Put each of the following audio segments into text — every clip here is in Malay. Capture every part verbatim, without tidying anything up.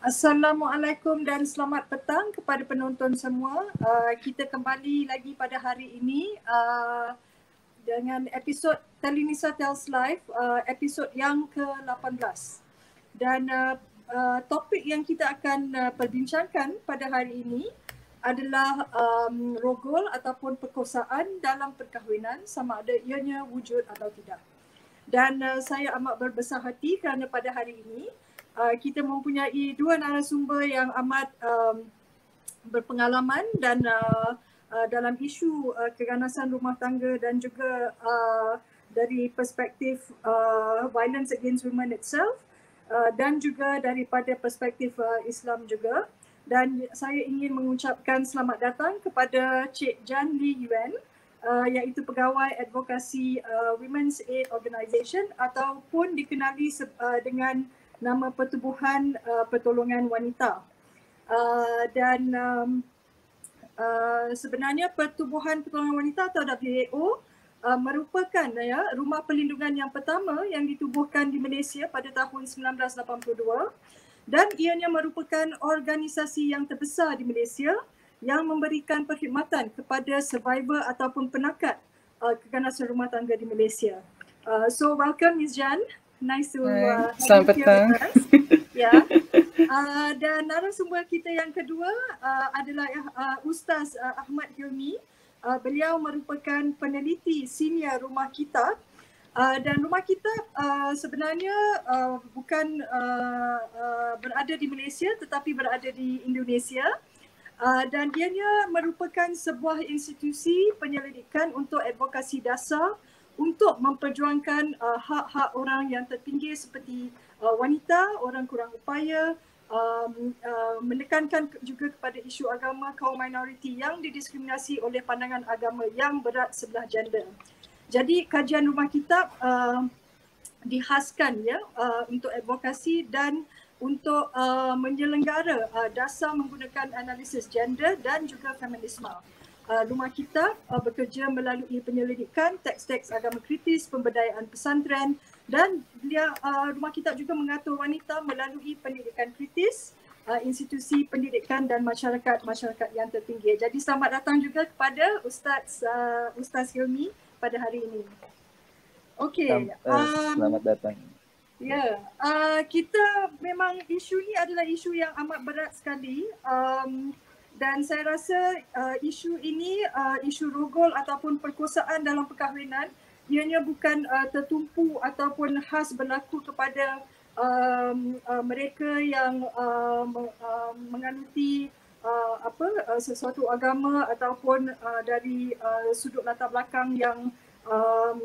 Assalamualaikum dan selamat petang kepada penonton semua. Uh, kita kembali lagi pada hari ini uh, dengan episod Telinisa Tells Live, uh, episod yang ke lapan belas. Dan uh, uh, topik yang kita akan uh, perbincangkan pada hari ini adalah um, rogol ataupun perkosaan dalam perkahwinan, sama ada ianya wujud atau tidak. Dan uh, saya amat berbesar hati kerana pada hari ini Uh, kita mempunyai dua narasumber yang amat um, berpengalaman dan uh, uh, dalam isu uh, keganasan rumah tangga dan juga uh, dari perspektif uh, violence against women itself uh, dan juga daripada perspektif uh, Islam juga. Dan saya ingin mengucapkan selamat datang kepada Cik Jan Lee Yuen, uh, iaitu pegawai advokasi uh, Women's Aid Organisation ataupun dikenali uh, dengan nama Pertubuhan uh, Pertolongan Wanita. Uh, dan um, uh, sebenarnya Pertubuhan Pertolongan Wanita atau W A O uh, merupakan ya, rumah perlindungan yang pertama yang ditubuhkan di Malaysia pada tahun sembilan belas lapan puluh dua dan ianya merupakan organisasi yang terbesar di Malaysia yang memberikan perkhidmatan kepada survivor ataupun penakat uh, keganasan rumah tangga di Malaysia. Uh, so welcome Miz Jan. Nice to uh, selamat petang. Ya. Uh, dan narasumber kita yang kedua uh, adalah uh, Ustaz uh, Ahmad Hilmi. Uh, beliau merupakan peneliti senior Rumah Kitab. Uh, dan Rumah Kitab uh, sebenarnya uh, bukan uh, uh, berada di Malaysia tetapi berada di Indonesia. Uh, dan ianya merupakan sebuah institusi penyelidikan untuk advokasi dasar untuk memperjuangkan uh, hak-hak orang yang terpinggir seperti uh, wanita, orang kurang upaya, um, uh, menekankan juga kepada isu agama kaum minoriti yang didiskriminasi oleh pandangan agama yang berat sebelah gender. Jadi kajian Rumah Kitab uh, dihaskan ya uh, untuk advokasi dan untuk uh, menyelenggara uh, dasar menggunakan analisis gender dan juga feminisme. Uh, Rumah Kitab uh, bekerja melalui penyelidikan teks-teks agama kritis, pemberdayaan pesantren dan dia, uh, Rumah Kitab juga mengatur wanita melalui pendidikan kritis, uh, institusi pendidikan dan masyarakat-masyarakat yang terpinggir. Jadi selamat datang juga kepada Ustaz uh, Ustaz Hilmi pada hari ini. Okey. Um, selamat datang. Ya, yeah. uh, kita memang isu ni adalah isu yang amat berat sekali. Um, Dan saya rasa uh, isu ini, uh, isu rogol ataupun perkosaan dalam perkahwinan, ianya bukan uh, tertumpu ataupun khas berlaku kepada um, uh, mereka yang uh, uh, menganuti uh, apa uh, sesuatu agama ataupun uh, dari uh, sudut latar belakang yang um,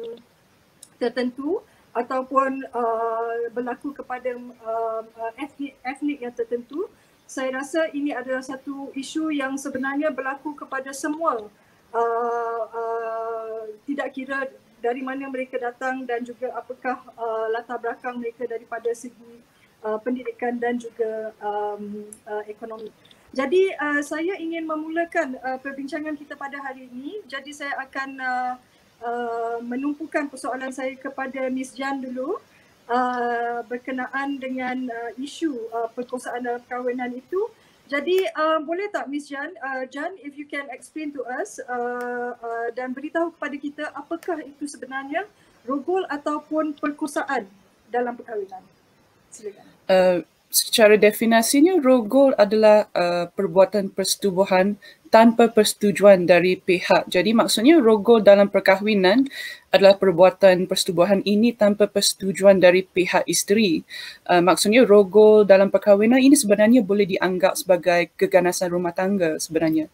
tertentu ataupun uh, berlaku kepada uh, etnik, etnik yang tertentu. Saya rasa ini adalah satu isu yang sebenarnya berlaku kepada semua, uh, uh, tidak kira dari mana mereka datang dan juga apakah uh, latar belakang mereka daripada segi uh, pendidikan dan juga um, uh, ekonomi. Jadi uh, saya ingin memulakan uh, perbincangan kita pada hari ini. Jadi saya akan uh, uh, menumpukan persoalan saya kepada Miz Jan dulu. Uh, berkenaan dengan uh, isu uh, perkosaan dalam perkahwinan itu. Jadi uh, boleh tak Miz Jan, uh, Jan, if you can explain to us uh, uh, dan beritahu kepada kita apakah itu sebenarnya rogol ataupun perkosaan dalam perkahwinan. Silakan. Uh, secara definisinya rogol adalah uh, perbuatan persetubuhan tanpa persetujuan dari pihak. Jadi maksudnya rogol dalam perkahwinan adalah perbuatan persetubuhan ini tanpa persetujuan dari pihak isteri. Uh, maksudnya rogol dalam perkahwinan ini sebenarnya boleh dianggap sebagai keganasan rumah tangga sebenarnya.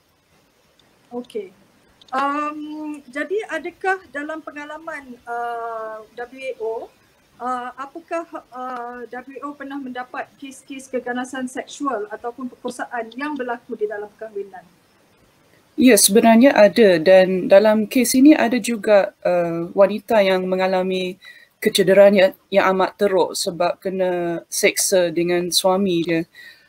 Okey. Um, jadi adakah dalam pengalaman uh, W A O, uh, apakah uh, W A O pernah mendapat kes-kes keganasan seksual ataupun perkosaan yang berlaku di dalam perkahwinan? Ya, sebenarnya ada, dan dalam kes ini ada juga uh, wanita yang mengalami kecederaan yang, yang amat teruk sebab kena seksa dengan suami dia.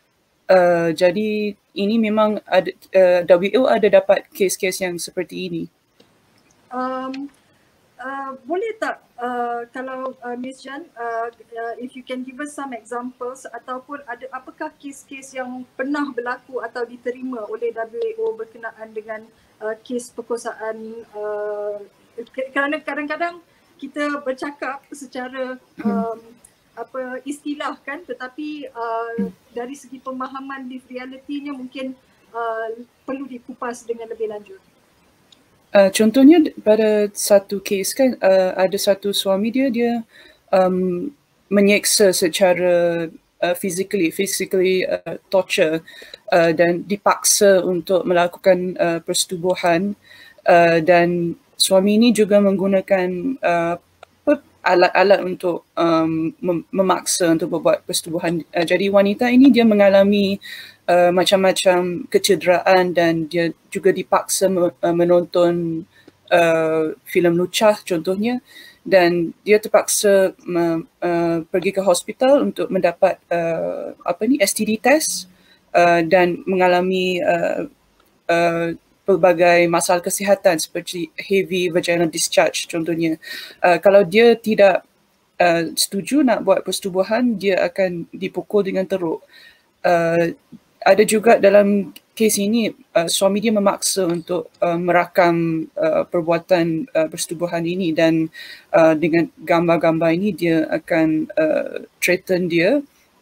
Uh, jadi ini memang ada, uh, W A O ada dapat kes-kes yang seperti ini. Um, uh, boleh tak uh, kalau uh, Miss Jan, uh, uh, if you can give us some examples ataupun ada apakah kes-kes yang pernah berlaku atau diterima oleh W A O berkenaan dengan uh, kes perkosaan, uh, kerana kadang-kadang kita bercakap secara um, apa istilah kan, tetapi uh, dari segi pemahaman di realitinya mungkin uh, perlu dikupas dengan lebih lanjut. Uh, contohnya pada satu kes kan, uh, ada satu suami dia, dia um, menyeksa secara uh, physically, physically uh, torture uh, dan dipaksa untuk melakukan uh, persetubuhan, uh, dan suami ini juga menggunakan uh, alat-alat untuk um, mem- memaksa untuk berbuat persetubuhan. Uh, jadi wanita ini dia mengalami uh, macam-macam kecederaan dan dia juga dipaksa me- uh, menonton uh, filem lucah contohnya, dan dia terpaksa me- uh, pergi ke hospital untuk mendapat uh, apa ni S T D test uh, dan mengalami uh, uh, pelbagai masalah kesihatan seperti heavy vaginal discharge contohnya. Uh, kalau dia tidak uh, setuju nak buat persetubuhan, dia akan dipukul dengan teruk. Uh, ada juga dalam kes ini uh, suami dia memaksa untuk uh, merakam uh, perbuatan uh, persetubuhan ini, dan uh, dengan gambar-gambar ini dia akan uh, threaten dia.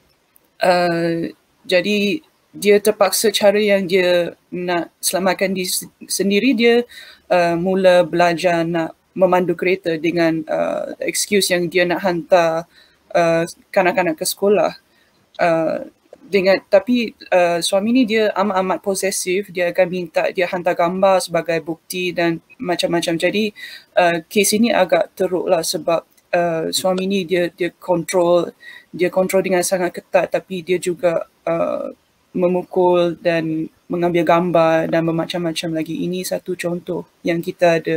Uh, jadi dia terpaksa cara yang dia nak selamatkan diri sendiri, dia uh, mula belajar nak memandu kereta dengan uh, excuse yang dia nak hantar uh, kanak-kanak ke sekolah. Uh, dengan tapi uh, suami ni dia amat-amat posesif, dia akan minta dia hantar gambar sebagai bukti dan macam-macam. Jadi uh, kes ini agak teruk lah sebab uh, suami ni dia dia kontrol dia kontrol dengan sangat ketat, tapi dia juga uh, memukul dan mengambil gambar dan bermacam-macam lagi. Ini satu contoh yang kita ada.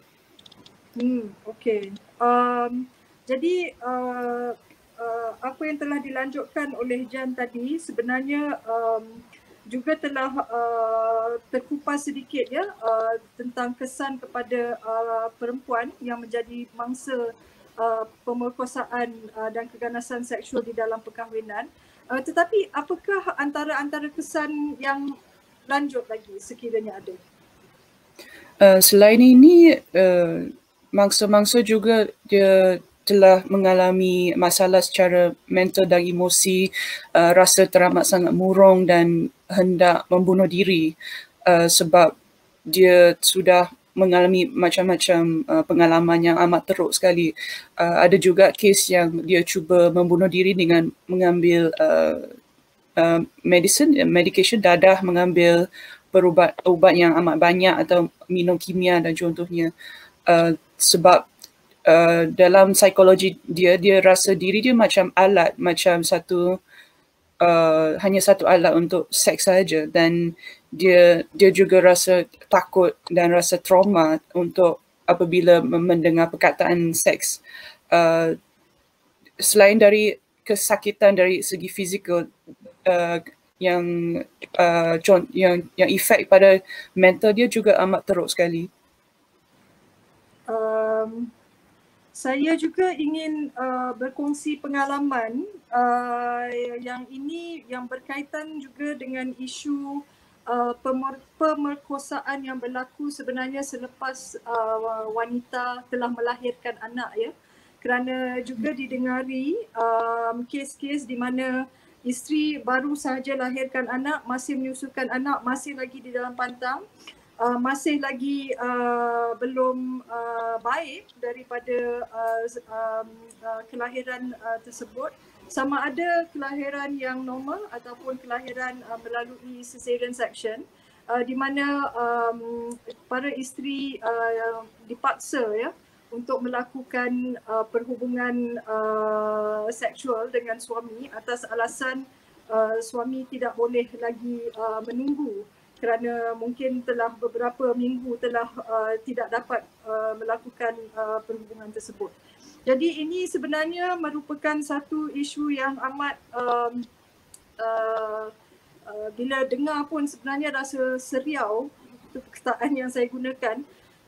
Hmm, okay. Um, jadi uh, uh, apa yang telah dilanjutkan oleh Jan tadi sebenarnya um, juga telah uh, terkupas sedikit ya uh, tentang kesan kepada uh, perempuan yang menjadi mangsa uh, pemerkosaan uh, dan keganasan seksual di dalam perkahwinan. Uh, tetapi apakah antara-antara kesan yang lanjut lagi sekiranya ada? Uh, selain ini, uh, mangsa-mangsa juga dia telah mengalami masalah secara mental dan emosi, uh, rasa teramat sangat murung dan hendak membunuh diri uh, sebab dia sudah mengalami macam-macam uh, pengalaman yang amat teruk sekali. Uh, ada juga kes yang dia cuba membunuh diri dengan mengambil uh, uh, medicine, medication dadah, mengambil perubat ubat yang amat banyak atau minum kimia dan contohnya. Uh, sebab uh, dalam psikologi dia, dia rasa diri dia macam alat, macam satu Uh, hanya satu alat untuk seks saja, dan dia dia juga rasa takut dan rasa trauma untuk apabila mendengar perkataan seks. Uh, selain dari kesakitan dari segi fizikal, uh, yang uh, yang yang efek pada mental dia juga amat teruk sekali. Um, saya juga ingin uh, berkongsi pengalaman uh, yang ini yang berkaitan juga dengan isu uh, pemer- pemerkosaan yang berlaku sebenarnya selepas uh, wanita telah melahirkan anak ya. Kerana juga didengari um, kes-kes di mana isteri baru sahaja lahirkan anak, masih menyusukan anak, masih lagi di dalam pantang, Uh, masih lagi uh, belum uh, baik daripada uh, um, uh, kelahiran uh, tersebut, sama ada kelahiran yang normal ataupun kelahiran uh, melalui cesarean section, uh, di mana um, para isteri uh, dipaksa ya untuk melakukan uh, perhubungan uh, seksual dengan suami atas alasan uh, suami tidak boleh lagi uh, menunggu kerana mungkin telah beberapa minggu telah uh, tidak dapat uh, melakukan uh, perhubungan tersebut. Jadi ini sebenarnya merupakan satu isu yang amat um, uh, uh, bila dengar pun sebenarnya rasa seriau, itu perkataan yang saya gunakan,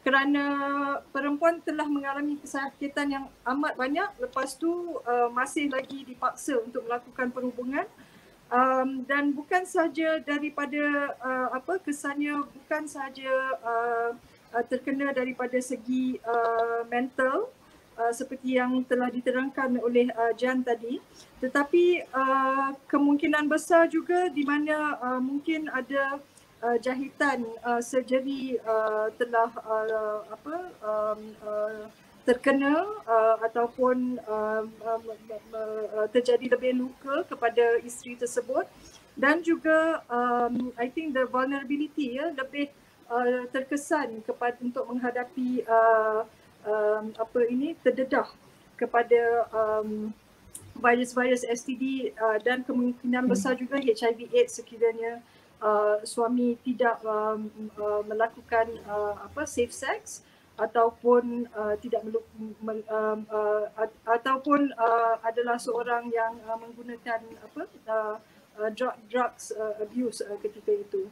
kerana perempuan telah mengalami kesakitan yang amat banyak, lepas tu uh, masih lagi dipaksa untuk melakukan perhubungan. Um, dan bukan sahaja daripada uh, apa kesannya bukan sahaja uh, uh, terkena daripada segi uh, mental uh, seperti yang telah diterangkan oleh uh, Jan tadi, tetapi uh, kemungkinan besar juga di mana uh, mungkin ada uh, jahitan uh, surgery uh, telah uh, apa um, uh, terkena uh, ataupun uh, uh, uh, terjadi lebih luka kepada isteri tersebut, dan juga um, I think the vulnerability ya lebih uh, terkesan kepada untuk menghadapi uh, um, apa ini terdedah kepada um, virus-virus S T D uh, dan kemungkinan besar juga H I V AIDS sekiranya uh, suami tidak um, uh, melakukan uh, apa safe sex ataupun uh, tidak meluk, mel, um, uh, ataupun uh, adalah seorang yang uh, menggunakan apa uh, uh, drug, drugs uh, abuse uh, ketika itu.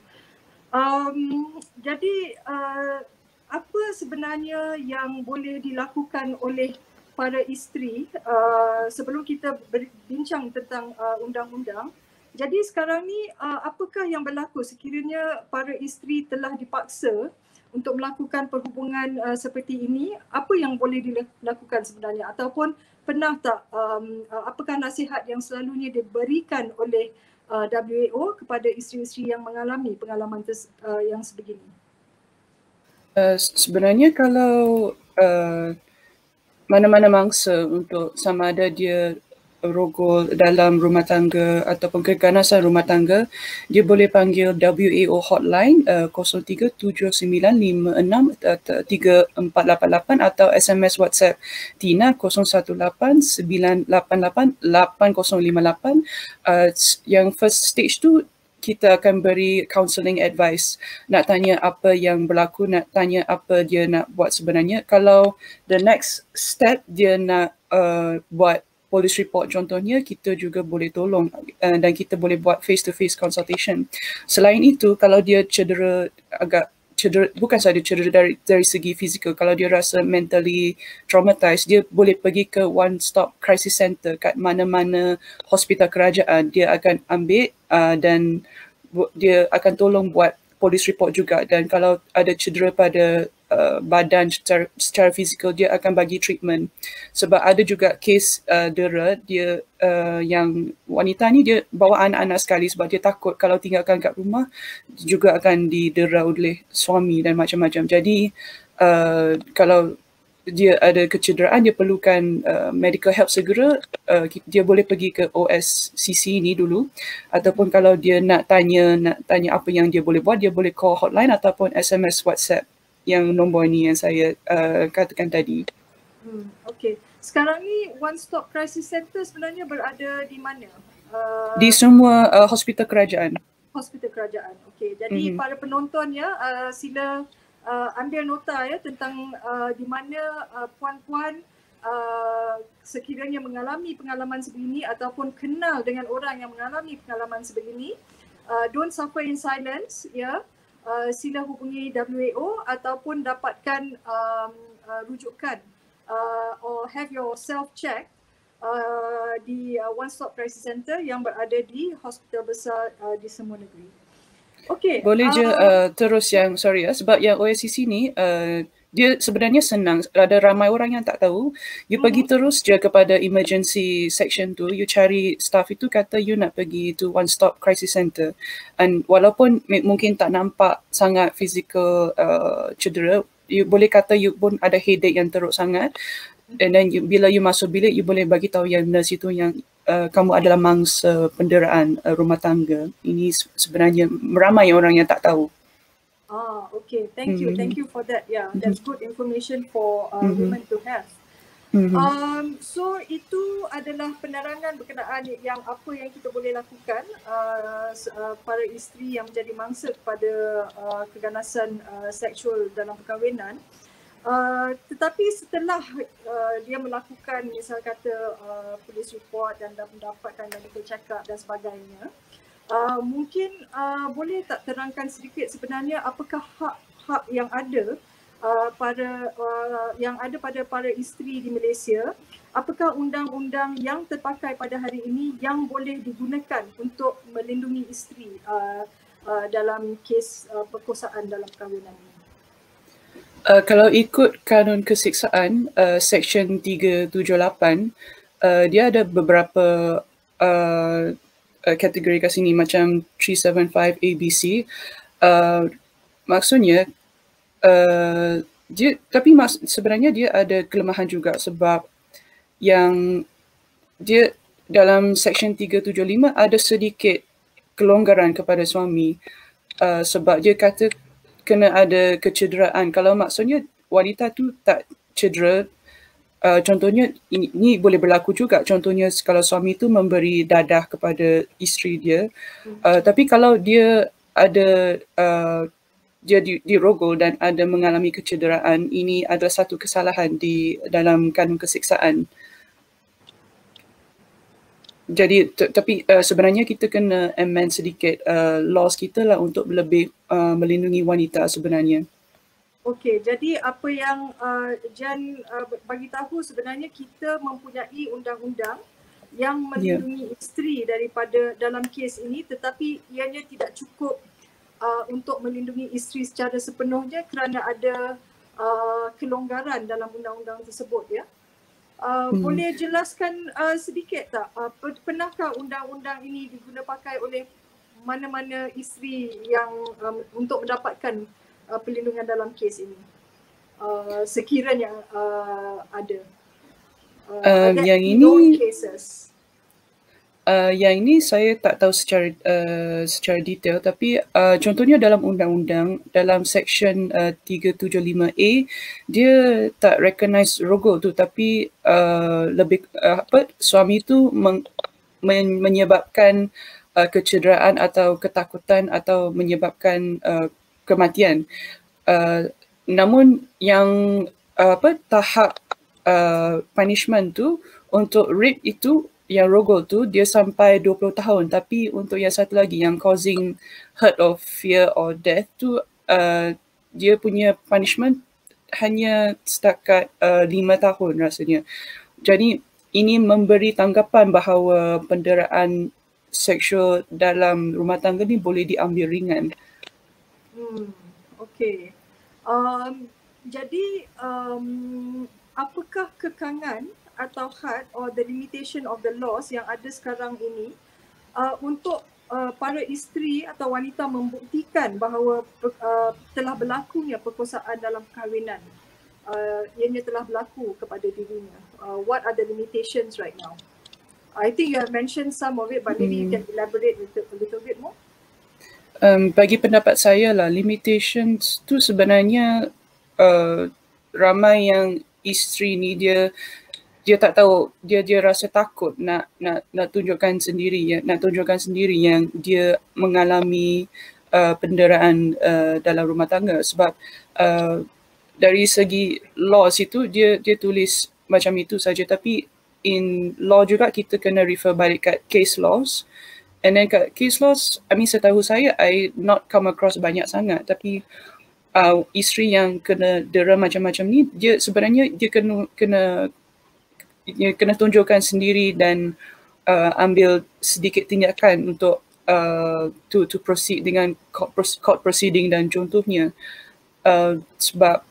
Um, jadi uh, apa sebenarnya yang boleh dilakukan oleh para isteri uh, sebelum kita berbincang tentang uh, undang-undang? Jadi sekarang ni uh, apakah yang berlaku sekiranya para isteri telah dipaksa untuk melakukan perhubungan uh, seperti ini? Apa yang boleh dilakukan sebenarnya, ataupun pernah tak um, uh, apakah nasihat yang selalunya diberikan oleh uh, W A O kepada isteri-isteri yang mengalami pengalaman tes, uh, yang sebegini? Uh, sebenarnya kalau uh, mana-mana mangsa untuk sama ada dia rogol dalam rumah tangga ataupun keganasan rumah tangga, dia boleh panggil W A O hotline uh, kosong tiga tujuh sembilan lima enam tiga empat lapan lapan atau S M S WhatsApp Tina kosong satu lapan sembilan lapan lapan lapan kosong lima lapan. Uh, yang first stage tu kita akan beri counselling advice, nak tanya apa yang berlaku, nak tanya apa dia nak buat sebenarnya. Kalau the next step dia nak uh, buat police report contohnya, kita juga boleh tolong uh, dan kita boleh buat face to face consultation. Selain itu, kalau dia cedera agak cedera, bukan sahaja cedera dari dari segi fizikal, kalau dia rasa mentally traumatized, dia boleh pergi ke one stop crisis center kat mana-mana hospital kerajaan. Dia akan ambil uh, dan dia akan tolong buat police report juga, dan kalau ada cedera pada uh, badan secara, secara fizikal, dia akan bagi treatment. Sebab ada juga kes uh, dera dia uh, yang wanita ni dia bawa anak-anak sekali sebab dia takut kalau tinggalkan kat rumah juga akan didera oleh suami dan macam-macam. Jadi uh, kalau dia ada kecederaan, dia perlukan uh, medical help segera, uh, dia boleh pergi ke O S C C ni dulu, ataupun kalau dia nak tanya nak tanya apa yang dia boleh buat, dia boleh call hotline ataupun S M S WhatsApp yang nombor ni yang saya uh, katakan tadi. Hmm, okay. Sekarang ni One Stop Crisis Center sebenarnya berada di mana? Uh, di semua uh, hospital kerajaan. Hospital kerajaan. Okay. Jadi mm-hmm. para penonton ya, uh, sila Uh, ambil nota ya tentang uh, di mana uh, puan-puan uh, sekiranya mengalami pengalaman sebegini ataupun kenal dengan orang yang mengalami pengalaman sebegini, uh, don't suffer in silence ya. Uh, sila hubungi W A O ataupun dapatkan um, uh, rujukan uh, or have your self check uh, di uh, One Stop Crisis Center yang berada di hospital besar uh, di semua negeri. Okay. Boleh je uh, uh, terus yang sorry ya, sebab yang O S C C ni uh, dia sebenarnya senang. Ada ramai orang yang tak tahu. You uh-huh. pergi terus je kepada emergency section tu, you cari staff itu kata you nak pergi to One Stop Crisis Center. And walaupun mungkin tak nampak sangat physical uh, cedera, you boleh kata you pun ada headache yang teruk sangat. And then you, bila you masuk bilik, you boleh bagi tahu yang nurse itu yang uh, kamu adalah mangsa penderaan uh, rumah tangga. Ini sebenarnya ramai orang yang tak tahu. Ah, okay. Thank you. Mm-hmm. Thank you for that. Yeah, that's good information for uh, mm-hmm. women to have. Mm-hmm. Um, so itu adalah penerangan berkenaan yang apa yang kita boleh lakukan uh, uh, para isteri yang menjadi mangsa kepada uh, keganasan uh, seksual dalam perkahwinan. Uh, tetapi setelah uh, dia melakukan misal kata uh, police report dan mendapatkan medical check up dan sebagainya, uh, mungkin uh, boleh tak terangkan sedikit sebenarnya apakah hak-hak yang ada uh, para uh, yang ada pada para isteri di Malaysia, apakah undang-undang yang terpakai pada hari ini yang boleh digunakan untuk melindungi isteri uh, uh, dalam kes uh, perkosaan dalam perkahwinan ini? Uh, kalau ikut kanun kesiksaan uh, seksyen tiga tujuh lapan, uh, dia ada beberapa uh, uh, kategori kat sini macam tiga tujuh lima A B C. Uh, maksudnya uh, dia, tapi mas, sebenarnya dia ada kelemahan juga sebab yang dia dalam seksyen tiga tujuh lima ada sedikit kelonggaran kepada suami uh, sebab dia kata kena ada kecederaan. Kalau maksudnya wanita tu tak cedera, uh, contohnya ini, ini boleh berlaku juga. Contohnya kalau suami tu memberi dadah kepada isteri dia, uh, tapi kalau dia ada uh, dia di, dirogol dan ada mengalami kecederaan, ini adalah satu kesalahan di dalam kanun kesiksaan. Jadi t- tapi uh, sebenarnya kita kena amend sedikit uh, laws kita lah untuk lebih uh, melindungi wanita sebenarnya. Okey, jadi apa yang uh, Jan uh, bagi tahu sebenarnya kita mempunyai undang-undang yang melindungi yeah. isteri daripada dalam kes ini, tetapi ianya tidak cukup uh, untuk melindungi isteri secara sepenuhnya kerana ada uh, kelonggaran dalam undang-undang tersebut, ya. Uh, hmm. Boleh jelaskan uh, sedikit tak, uh, pernahkah undang-undang ini diguna pakai oleh mana-mana isteri yang um, untuk mendapatkan uh, perlindungan dalam kes ini? Uh, sekiranya uh, ada. Uh, um, ada yang ini cases. Uh, yang ini saya tak tahu secara uh, secara detail, tapi uh, contohnya dalam undang-undang dalam seksyen uh, tiga tujuh lima A dia tak recognize rogol tu, tapi uh, lebih uh, apa suami tu meng, men, menyebabkan uh, kecederaan atau ketakutan atau menyebabkan uh, kematian. Uh, namun yang uh, apa tahap uh, punishment tu untuk rape itu, yang rogol tu dia sampai dua puluh tahun, tapi untuk yang satu lagi yang causing hurt or fear or death tu uh, dia punya punishment hanya setakat uh, lima tahun rasanya. Jadi ini memberi tanggapan bahawa penderaan seksual dalam rumah tangga ni boleh diambil ringan. Hmm, okey. Um, jadi um, apakah kekangan atau had or the limitation of the laws yang ada sekarang ini uh, untuk uh, para isteri atau wanita membuktikan bahawa uh, telah berlakunya perkosaan dalam perkahwinan, uh, ianya telah berlaku kepada dirinya. Uh, what are the limitations right now? I think you have mentioned some of it, but maybe hmm. you can elaborate a little, a little bit more. Um, bagi pendapat saya lah, limitations tu sebenarnya uh, ramai yang isteri ni dia dia tak tahu, dia dia rasa takut nak nak nak tunjukkan sendiri ya, nak tunjukkan sendiri yang dia mengalami uh, penderaan uh, dalam rumah tangga sebab uh, dari segi laws itu dia dia tulis macam itu saja, tapi in law juga kita kena refer balik kat case laws, and then kat case laws, I mean setahu saya I not come across banyak sangat, tapi uh, isteri yang kena dera macam-macam ni dia sebenarnya dia kena kena dia kena tunjukkan sendiri dan uh, ambil sedikit tindakan untuk uh, to to proceed dengan court, court proceeding dan contohnya uh, sebab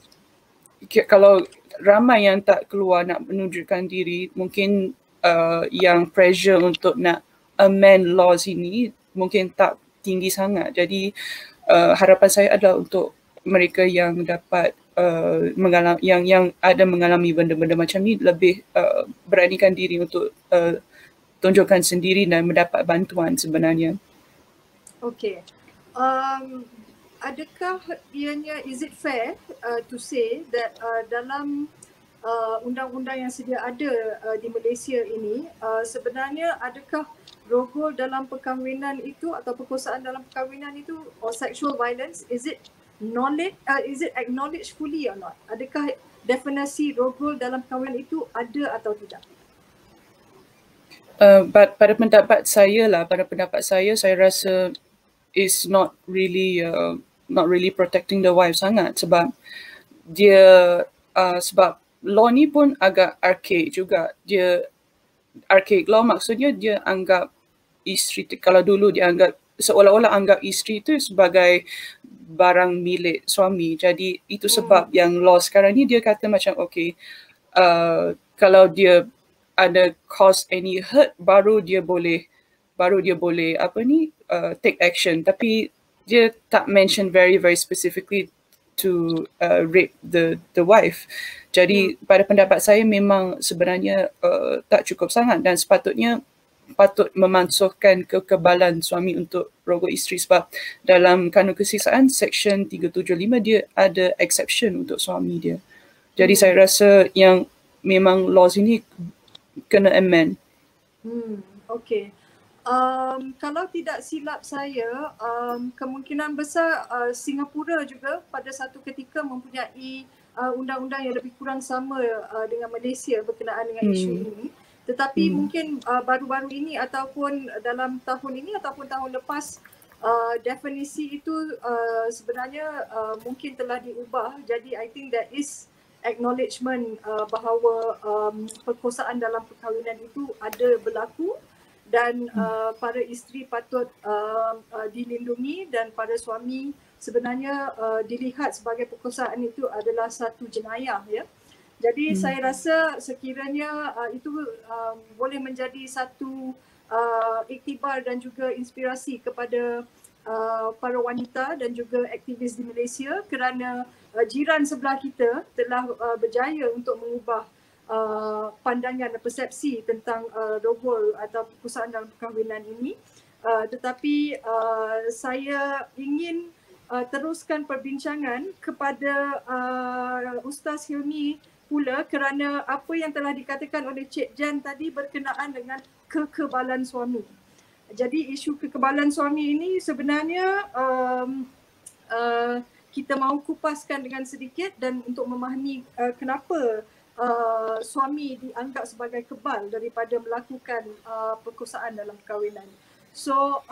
kalau ramai yang tak keluar nak menunjukkan diri, mungkin uh, yang pressure untuk nak amend laws ini mungkin tak tinggi sangat. Jadi uh, harapan saya adalah untuk mereka yang dapat Uh, mengalami, yang yang ada mengalami benda-benda macam ni lebih uh, beranikan diri untuk uh, tunjukkan sendiri dan mendapat bantuan sebenarnya. Okay. Um, adakah ianya, is it fair uh, to say that uh, dalam uh, undang-undang yang sedia ada uh, di Malaysia ini, uh, sebenarnya adakah rogol dalam perkahwinan itu atau perkosaan dalam perkahwinan itu or sexual violence, is it knowledge, uh, is it acknowledged fully or not? Adakah definisi rogol dalam perkahwinan itu ada atau tidak? Uh, but pada pendapat saya lah, pada pendapat saya, saya rasa is not really uh, not really protecting the wife sangat sebab dia uh, sebab law ni pun agak archaic juga. Dia archaic law maksudnya dia anggap isteri, kalau dulu dia anggap seolah-olah anggap isteri itu sebagai barang milik suami. Jadi itu sebab hmm. yang law sekarang ni dia kata macam okay, uh, kalau dia ada cause any hurt baru dia boleh baru dia boleh apa ni uh, take action, tapi dia tak mention very very specifically to uh, rape the the wife. Jadi hmm. pada pendapat saya memang sebenarnya uh, tak cukup sangat dan sepatutnya patut memansuhkan kekebalan suami untuk rogol isteri sebab dalam kanun kesiksaan section tiga tujuh lima dia ada exception untuk suami dia. Jadi hmm. saya rasa yang memang laws ini kena amend. Hmm, okay. Um, kalau tidak silap saya, um, kemungkinan besar uh, Singapura juga pada satu ketika mempunyai uh, undang-undang yang lebih kurang sama uh, dengan Malaysia berkenaan dengan hmm. isu ini. Tetapi hmm. mungkin uh, baru-baru ini ataupun dalam tahun ini ataupun tahun lepas, uh, definisi itu uh, sebenarnya uh, mungkin telah diubah. Jadi I think that is acknowledgement uh, bahawa um, perkosaan dalam perkahwinan itu ada berlaku dan uh, para isteri patut uh, uh, dilindungi dan para suami sebenarnya uh, dilihat sebagai perkosaan itu adalah satu jenayah, ya. Jadi hmm. saya rasa sekiranya uh, itu uh, boleh menjadi satu uh, iktibar dan juga inspirasi kepada uh, para wanita dan juga aktivis di Malaysia kerana uh, jiran sebelah kita telah uh, berjaya untuk mengubah Uh, pandangan dan persepsi tentang uh, rogol atau perkosaan dalam perkahwinan ini. Uh, tetapi uh, saya ingin uh, teruskan perbincangan kepada uh, Ustaz Hilmi pula kerana apa yang telah dikatakan oleh Cik Jan tadi berkenaan dengan kekebalan suami. Jadi isu kekebalan suami ini sebenarnya um, uh, kita mahu kupaskan dengan sedikit dan untuk memahami uh, kenapa Uh, suami dianggap sebagai kebal daripada melakukan uh, perkosaan dalam perkahwinan. So,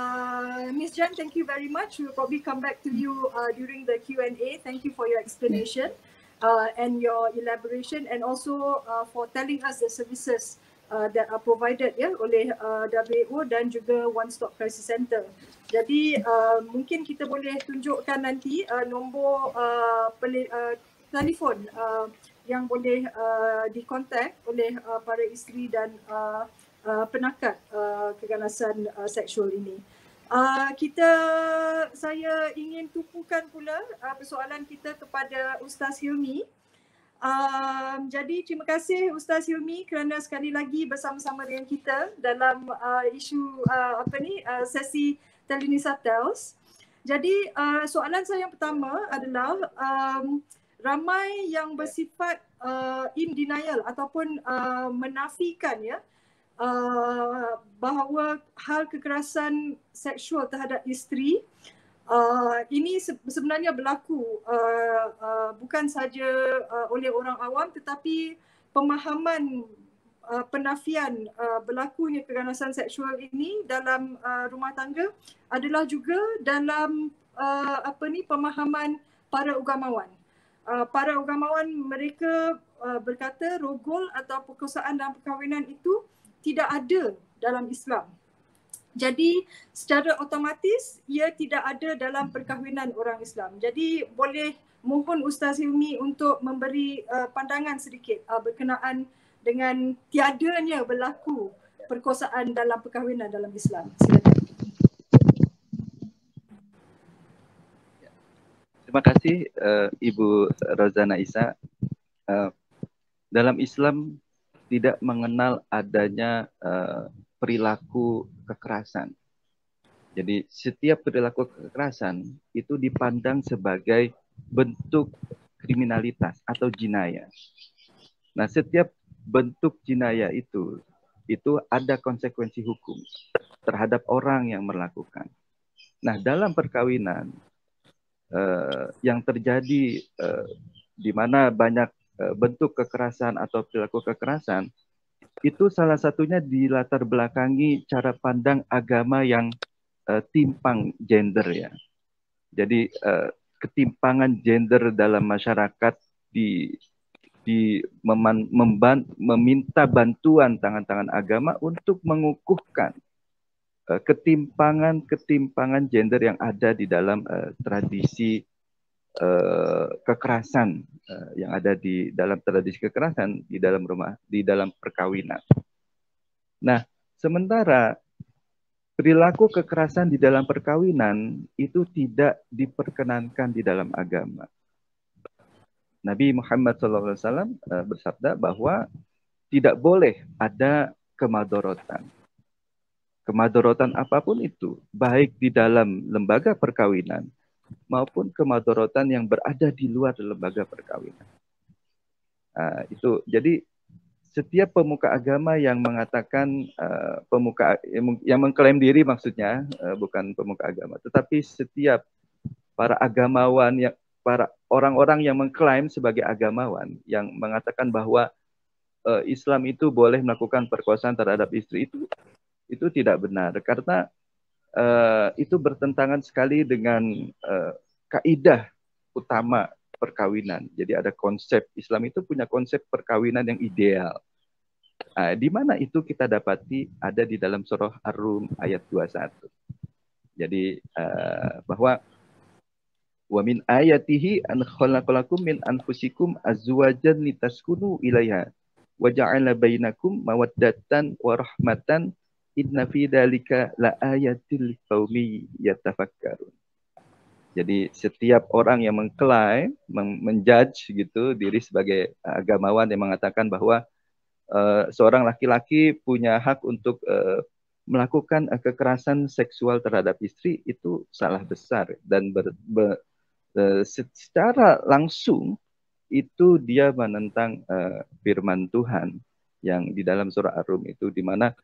uh, Miz Jan, thank you very much. We'll probably come back to you uh, during the Q and A. Thank you for your explanation uh, and your elaboration, and also uh, for telling us the services uh, that are provided ya oleh uh, W A O dan juga One Stop Crisis Center. Jadi uh, mungkin kita boleh tunjukkan nanti uh, nombor uh, peli- uh, telefon uh, yang boleh uh, dikontak oleh uh, para isteri dan uh, uh, penakat uh, keganasan uh, seksual ini. Uh, kita, saya ingin tumpukan pula uh, persoalan kita kepada Ustaz Hilmi. Uh, jadi terima kasih Ustaz Hilmi kerana sekali lagi bersama-sama dengan kita dalam uh, isu uh, apa ni uh, sesi Telinisa Tels. Jadi uh, soalan saya yang pertama adalah um, ramai yang bersifat uh, in denial ataupun uh, menafikan ya uh, bahawa hal kekerasan seksual terhadap isteri uh, ini sebenarnya berlaku uh, uh, bukan saja uh, oleh orang awam, tetapi pemahaman uh, penafian uh, berlakunya keganasan seksual ini dalam uh, rumah tangga adalah juga dalam uh, apa ni pemahaman para ugamawan. Uh, para ugamawan mereka uh, berkata rogol atau perkosaan dalam perkahwinan itu tidak ada dalam Islam. Jadi secara otomatis ia tidak ada dalam perkahwinan orang Islam. Jadi boleh mohon Ustaz Hilmi untuk memberi uh, pandangan sedikit uh, berkenaan dengan tiadanya berlaku perkosaan dalam perkahwinan dalam Islam. Silakan. Terima kasih uh, Ibu Rozana Isa. Uh, dalam Islam tidak mengenal adanya uh, perilaku kekerasan. Jadi setiap perilaku kekerasan itu dipandang sebagai bentuk kriminalitas atau jinayah. Nah, setiap bentuk jinayah itu itu ada konsekuensi hukum terhadap orang yang melakukan. Nah, dalam perkawinan Uh, yang terjadi uh, di mana banyak uh, bentuk kekerasan atau perilaku kekerasan, itu salah satunya dilatar belakangi cara pandang agama yang uh, timpang gender ya. Jadi uh, ketimpangan gender dalam masyarakat di di meman, memban, meminta bantuan tangan-tangan agama untuk mengukuhkan uh, ketimpangan-ketimpangan gender yang ada di dalam uh, tradisi uh, kekerasan uh, yang ada di dalam tradisi kekerasan di dalam rumah, di dalam perkawinan. Nah, sementara perilaku kekerasan di dalam perkawinan itu tidak diperkenankan di dalam agama. Nabi Muhammad shallallahu alaihi wasallam bersabda bahwa tidak boleh ada kemadorotan. Kemadorotan apapun itu, baik di dalam lembaga perkawinan maupun kemadorotan yang berada di luar lembaga perkawinan. Nah, itu jadi setiap pemuka agama yang mengatakan uh, pemuka yang, yang mengklaim diri maksudnya uh, bukan pemuka agama, tetapi setiap para agamawan yang para orang-orang yang mengklaim sebagai agamawan yang mengatakan bahwa uh, Islam itu boleh melakukan perkosaan terhadap istri itu itu tidak benar karena uh, itu bertentangan sekali dengan uh, kaidah utama perkawinan. Jadi ada konsep Islam itu punya konsep perkawinan yang ideal. Nah, di mana itu kita dapati ada di dalam surah Ar-Rum ayat dua puluh satu. Jadi uh, bahwa wa min ayatihi an khalaqalakum min anfusikum azwajan litaskunu ilaiha wa ja'ala bainakum mawaddatan wa rahmatan inna fi dzalika laayatil qaumi yatafakkarun. Jadi setiap orang yang mengklaim menjudge gitu diri sebagai agamawan yang mengatakan bahwa uh, seorang laki-laki punya hak untuk uh, melakukan uh, kekerasan seksual terhadap istri itu salah besar dan ber, ber Uh, secara langsung itu dia menentang uh, firman Tuhan yang di dalam surah Ar-Rum itu di mana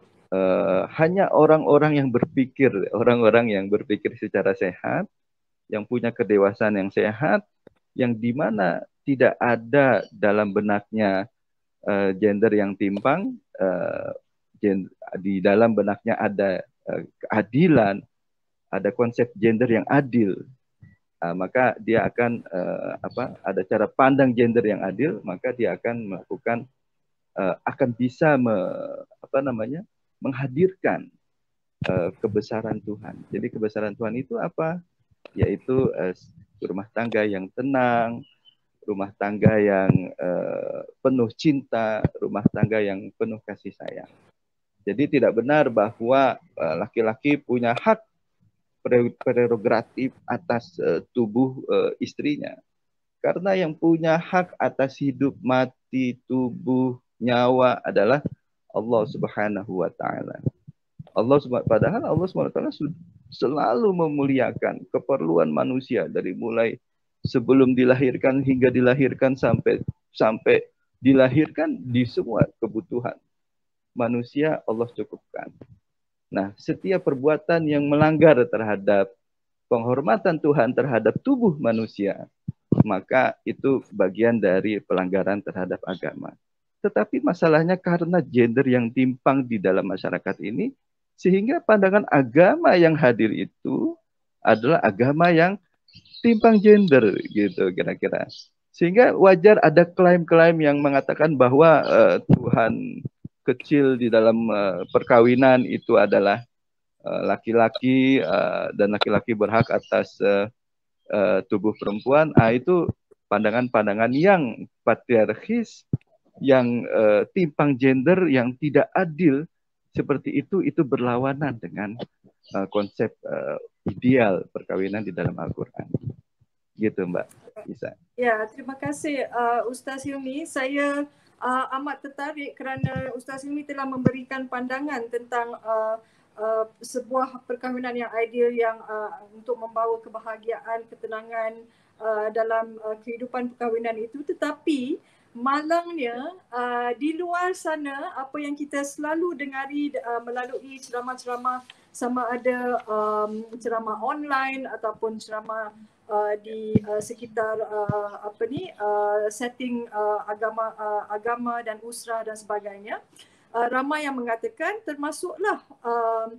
uh, hanya orang-orang yang berpikir, orang-orang yang berpikir secara sehat, yang punya kedewasaan yang sehat, yang di mana tidak ada dalam benaknya uh, gender yang timpang, uh, gender, di dalam benaknya ada uh, keadilan, ada konsep gender yang adil. Uh, maka dia akan uh, apa ada cara pandang gender yang adil, maka dia akan melakukan uh, akan bisa me, apa namanya menghadirkan uh, kebesaran Tuhan. Jadi kebesaran Tuhan itu apa? Yaitu uh, rumah tangga yang tenang, rumah tangga yang uh, penuh cinta, rumah tangga yang penuh kasih sayang. Jadi tidak benar bahwa uh, laki-laki punya hak prerogatif atas uh, tubuh uh, istrinya. Karena yang punya hak atas hidup, mati, tubuh, nyawa adalah Allah Subhanahu wa taala. Allah padahal Allah Subhanahu wa taala selalu memuliakan keperluan manusia dari mulai sebelum dilahirkan hingga dilahirkan sampai sampai dilahirkan di semua kebutuhan manusia Allah cukupkan. Nah, setiap perbuatan yang melanggar terhadap penghormatan Tuhan terhadap tubuh manusia, maka itu bagian dari pelanggaran terhadap agama. Tetapi masalahnya karena gender yang timpang di dalam masyarakat ini, sehingga pandangan agama yang hadir itu adalah agama yang timpang gender, gitu kira-kira. Sehingga wajar ada klaim-klaim yang mengatakan bahwa uh, Tuhan kecil di dalam uh, perkawinan itu adalah laki-laki uh, uh, dan laki-laki berhak atas uh, uh, tubuh perempuan. Ah, itu pandangan-pandangan yang patriarkis, yang uh, timpang gender, yang tidak adil seperti itu, itu berlawanan dengan uh, konsep uh, ideal perkawinan di dalam Al-Quran. Gitu Mbak Isa. Ya, terima kasih uh, Ustaz Hilmi. Saya uh, amat tertarik kerana Ustaz Hilmi telah memberikan pandangan tentang uh, uh, sebuah perkahwinan yang ideal yang uh, untuk membawa kebahagiaan, ketenangan uh, dalam uh, kehidupan perkahwinan itu. Tetapi malangnya uh, di luar sana apa yang kita selalu dengari uh, melalui ceramah-ceramah, sama ada um, ceramah online ataupun ceramah Uh, di uh, sekitar uh, apa ni uh, setting uh, agama uh, agama dan usrah dan sebagainya, uh, ramai yang mengatakan termasuklah uh,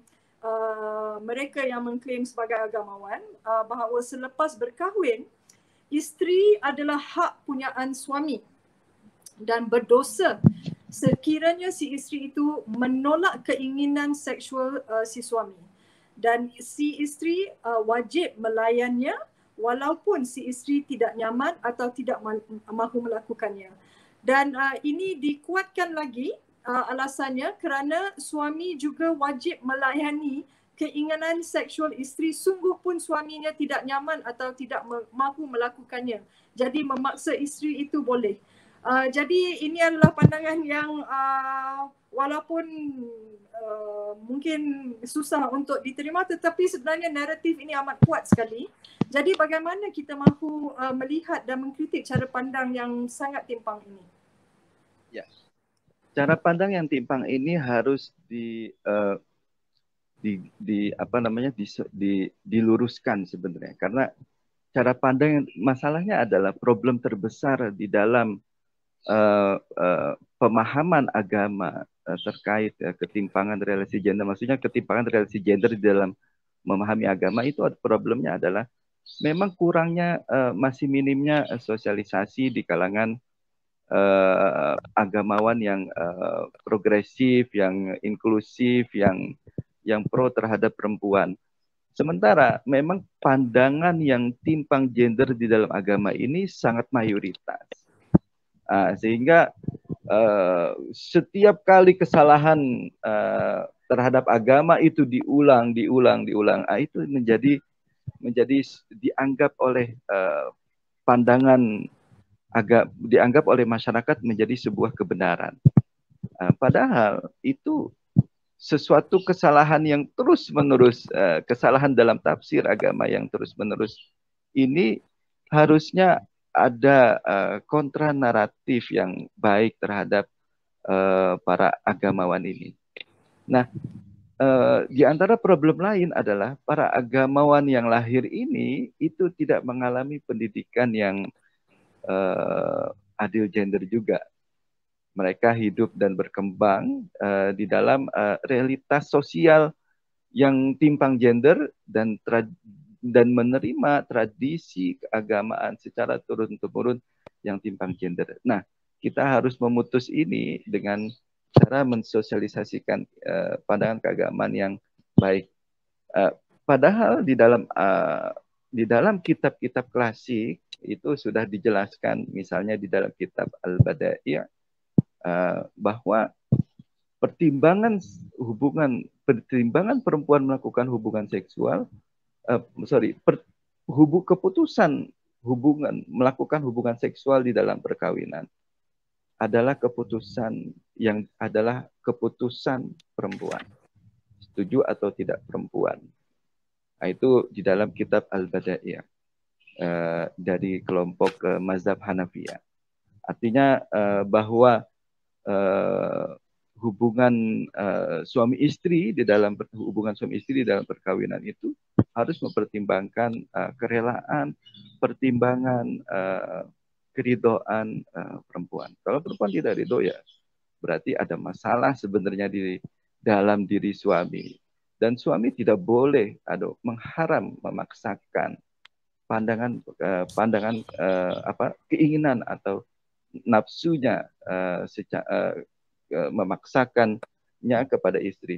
uh, mereka yang mengklaim sebagai agamawan uh, bahawa selepas berkahwin, isteri adalah hak punyaan suami dan berdosa sekiranya si isteri itu menolak keinginan seksual uh, si suami. Dan si isteri uh, wajib melayannya walaupun si isteri tidak nyaman atau tidak mahu melakukannya. Dan uh, ini dikuatkan lagi uh, alasannya kerana suami juga wajib melayani keinginan seksual isteri sungguh pun suaminya tidak nyaman atau tidak mahu melakukannya. Jadi memaksa isteri itu boleh. Uh, jadi ini adalah pandangan yang uh, walaupun uh, mungkin susah untuk diterima, tetapi sebenarnya naratif ini amat kuat sekali. Jadi bagaimana kita mahu uh, melihat dan mengkritik cara pandang yang sangat timpang ini? Ya, cara pandang yang timpang ini harus di uh, di, di apa namanya di, di, diluruskan sebenarnya, karena cara pandang yang masalahnya adalah problem terbesar di dalam uh, uh, pemahaman agama uh, terkait uh, ketimpangan relasi gender. Maksudnya ketimpangan relasi gender di dalam memahami agama itu problemnya adalah memang kurangnya uh, masih minimnya uh, sosialisasi di kalangan Uh, agamawan yang uh, progresif, yang inklusif, yang yang pro terhadap perempuan. Sementara memang pandangan yang timpang gender di dalam agama ini sangat mayoritas, uh, sehingga uh, setiap kali kesalahan uh, terhadap agama itu diulang, diulang, diulang, uh, itu menjadi menjadi dianggap oleh uh, pandangan agak dianggap oleh masyarakat menjadi sebuah kebenaran. Uh, padahal itu sesuatu kesalahan yang terus-menerus, uh, kesalahan dalam tafsir agama yang terus-menerus ini harusnya ada uh, kontra naratif yang baik terhadap uh, para agamawan ini. Nah, uh, di antara problem lain adalah para agamawan yang lahir ini itu tidak mengalami pendidikan yang Uh, adil gender juga. Mereka hidup dan berkembang uh, di dalam uh, realitas sosial yang timpang gender dan dan menerima tradisi keagamaan secara turun-temurun yang timpang gender. Nah, kita harus memutus ini dengan cara mensosialisasikan uh, pandangan keagamaan yang baik. Uh, padahal di dalam uh, di dalam kitab-kitab klasik itu sudah dijelaskan, misalnya di dalam kitab Al-Bada'iyah, uh, bahwa pertimbangan hubungan pertimbangan perempuan melakukan hubungan seksual, uh, sorry, per, hubu, keputusan hubungan melakukan hubungan seksual di dalam perkawinan adalah keputusan yang adalah keputusan perempuan, setuju atau tidak perempuan. Nah, itu di dalam kitab Al-Bada'iyah. Uh, dari kelompok uh, mazhab Hanafiyah. Artinya uh, bahwa uh, hubungan uh, suami istri di dalam hubungan suami istri di dalam perkawinan itu harus mempertimbangkan uh, kerelaan, pertimbangan uh, keridoan uh, perempuan. Kalau perempuan tidak ridho, ya berarti ada masalah sebenarnya di dalam diri suami. Dan suami tidak boleh aduh, mengharam, memaksakan pandangan uh, pandangan uh, apa keinginan atau nafsunya uh, secara, uh, uh, memaksakannya kepada istri.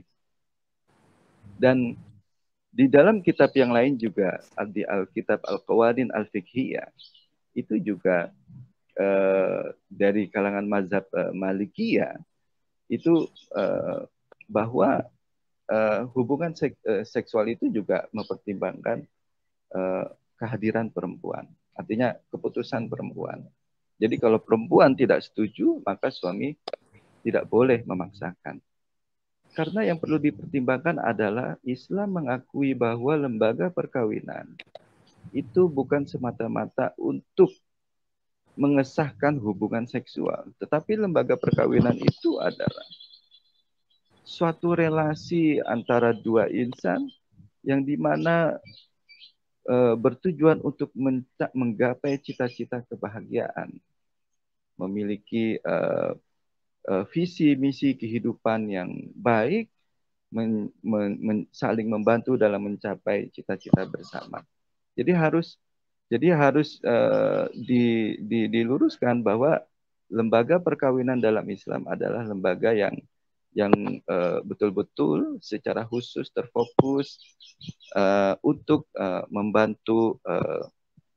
Dan di dalam kitab yang lain juga, di Alkitab Al-Qawanin Al-Fiqhiyah, itu juga uh, dari kalangan mazhab uh, Malikiyah itu uh, bahwa uh, hubungan sek, uh, seksual itu juga mempertimbangkan uh, kehadiran perempuan, artinya keputusan perempuan. Jadi kalau perempuan tidak setuju, maka suami tidak boleh memaksakan. Karena yang perlu dipertimbangkan adalah Islam mengakui bahwa lembaga perkawinan itu bukan semata-mata untuk mengesahkan hubungan seksual, tetapi lembaga perkawinan itu adalah suatu relasi antara dua insan yang dimana Uh, bertujuan untuk menggapai cita-cita kebahagiaan, memiliki uh, uh, visi misi kehidupan yang baik, men, men, men, saling membantu dalam mencapai cita-cita bersama. Jadi harus jadi harus uh, di, di, diluruskan bahwa lembaga perkawinan dalam Islam adalah lembaga yang yang uh, betul-betul secara khusus terfokus uh, untuk uh, membantu uh,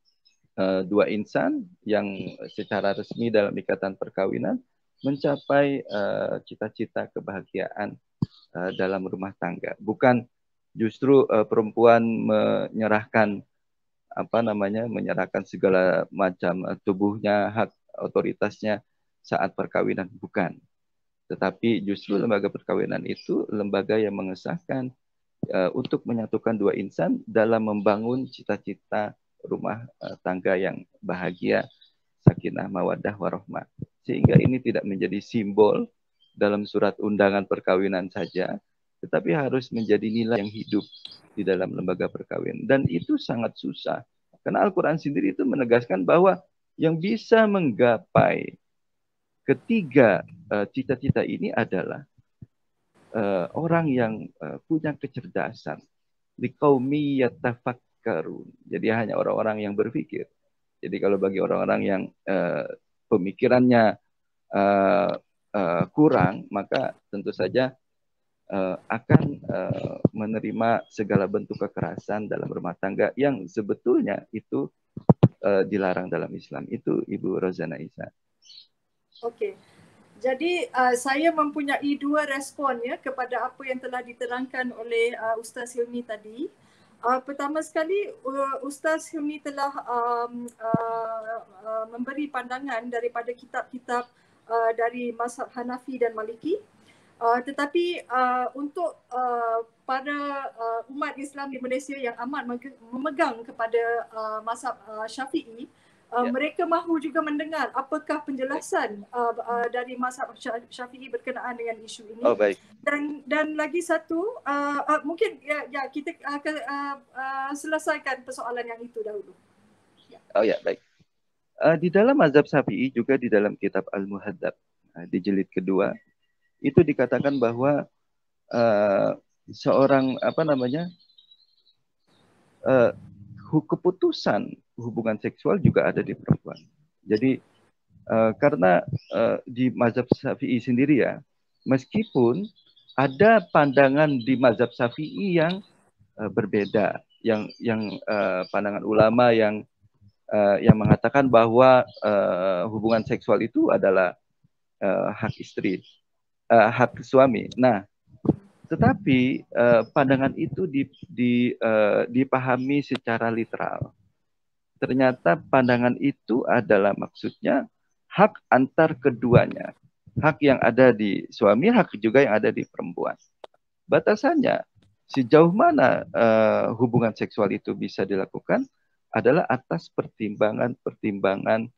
uh, dua insan yang secara resmi dalam ikatan perkawinan mencapai cita-cita uh, kebahagiaan uh, dalam rumah tangga. Bukan justru uh, perempuan menyerahkan apa namanya menyerahkan segala macam uh, tubuhnya, hak otoritasnya saat perkawinan, bukan. Tetapi justru lembaga perkawinan itu lembaga yang mengesahkan uh, untuk menyatukan dua insan dalam membangun cita-cita rumah uh, tangga yang bahagia, sakinah, mawaddah, warahmah. Sehingga ini tidak menjadi simbol dalam surat undangan perkawinan saja, tetapi harus menjadi nilai yang hidup di dalam lembaga perkawinan. Dan itu sangat susah. Karena Al-Quran sendiri itu menegaskan bahwa yang bisa menggapai ketiga cita-cita uh, ini adalah uh, orang yang uh, punya kecerdasan. Liqaumi yatafakkarun. Jadi hanya orang-orang yang berpikir. Jadi kalau bagi orang-orang yang uh, pemikirannya uh, uh, kurang, maka tentu saja uh, akan uh, menerima segala bentuk kekerasan dalam rumah tangga yang sebetulnya itu uh, dilarang dalam Islam. Itu Ibu Rozana Isa. Okey. Jadi uh, saya mempunyai dua respon ya kepada apa yang telah diterangkan oleh uh, Ustaz Hilmi tadi. Uh, pertama sekali, uh, Ustaz Hilmi telah um, uh, uh, memberi pandangan daripada kitab-kitab uh, dari mazhab Hanafi dan Maliki. Uh, tetapi uh, untuk uh, para uh, umat Islam di Malaysia yang amat memegang kepada uh, mazhab uh, Syafi'i, uh, yeah. mereka mahu juga mendengar apakah penjelasan uh, uh, dari mazhab Syafi'i berkenaan dengan isu ini. Oh, baik. Dan dan lagi satu, uh, uh, mungkin ya, ya kita akan uh, uh, selesaikan persoalan yang itu dahulu. Ya. Oh ya, baik. Uh, di dalam mazhab Syafi'i juga di dalam kitab Al-Muhadzab uh, di jilid kedua itu dikatakan bahwa uh, seorang apa namanya uh, keputusan hubungan seksual juga ada di perempuan. Jadi uh, karena uh, di mazhab Syafi'i sendiri ya, meskipun ada pandangan di mazhab Syafi'i yang uh, berbeda, yang yang uh, pandangan ulama yang uh, yang mengatakan bahwa uh, hubungan seksual itu adalah uh, hak istri, uh, hak suami. Nah, tetapi uh, pandangan itu di, di, uh, dipahami secara literal. Ternyata pandangan itu adalah maksudnya hak antar keduanya. Hak yang ada di suami, hak juga yang ada di perempuan. Batasannya, sejauh mana uh, hubungan seksual itu bisa dilakukan adalah atas pertimbangan-pertimbangan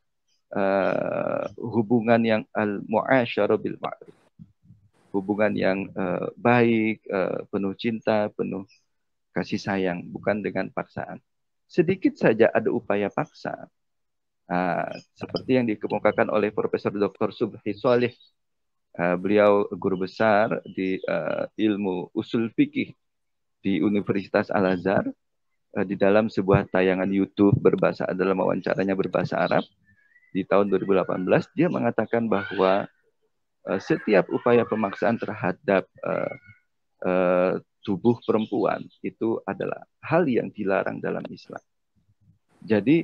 uh, hubungan yang al-mu'asyarah bil ma'ruf. Hubungan yang uh, baik, uh, penuh cinta, penuh kasih sayang, bukan dengan paksaan. Sedikit saja ada upaya paksa, Uh, seperti yang dikemukakan oleh Profesor Doktor Subhi Sholih, uh, beliau guru besar di uh, ilmu usul fikih di Universitas Al-Azhar, uh, di dalam sebuah tayangan YouTube berbahasa dalam wawancaranya berbahasa Arab di tahun dua ribu delapan belas, dia mengatakan bahwa uh, setiap upaya pemaksaan terhadap uh, uh, tubuh perempuan itu adalah hal yang dilarang dalam Islam. Jadi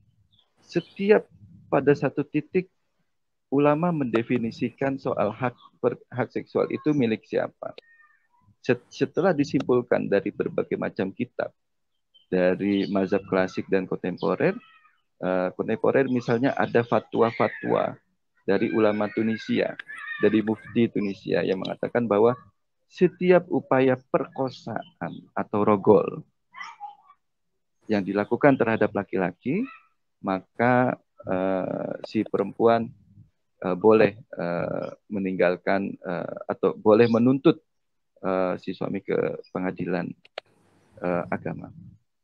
setiap pada satu titik ulama mendefinisikan soal hak per, hak seksual itu milik siapa. Setelah disimpulkan dari berbagai macam kitab, dari mazhab klasik dan kontemporer, uh, kontemporer misalnya ada fatwa-fatwa dari ulama Tunisia, dari mufti Tunisia yang mengatakan bahwa setiap upaya perkosaan atau rogol yang dilakukan terhadap laki-laki, maka uh, si perempuan uh, boleh uh, meninggalkan uh, atau boleh menuntut uh, si suami ke pengadilan uh, agama.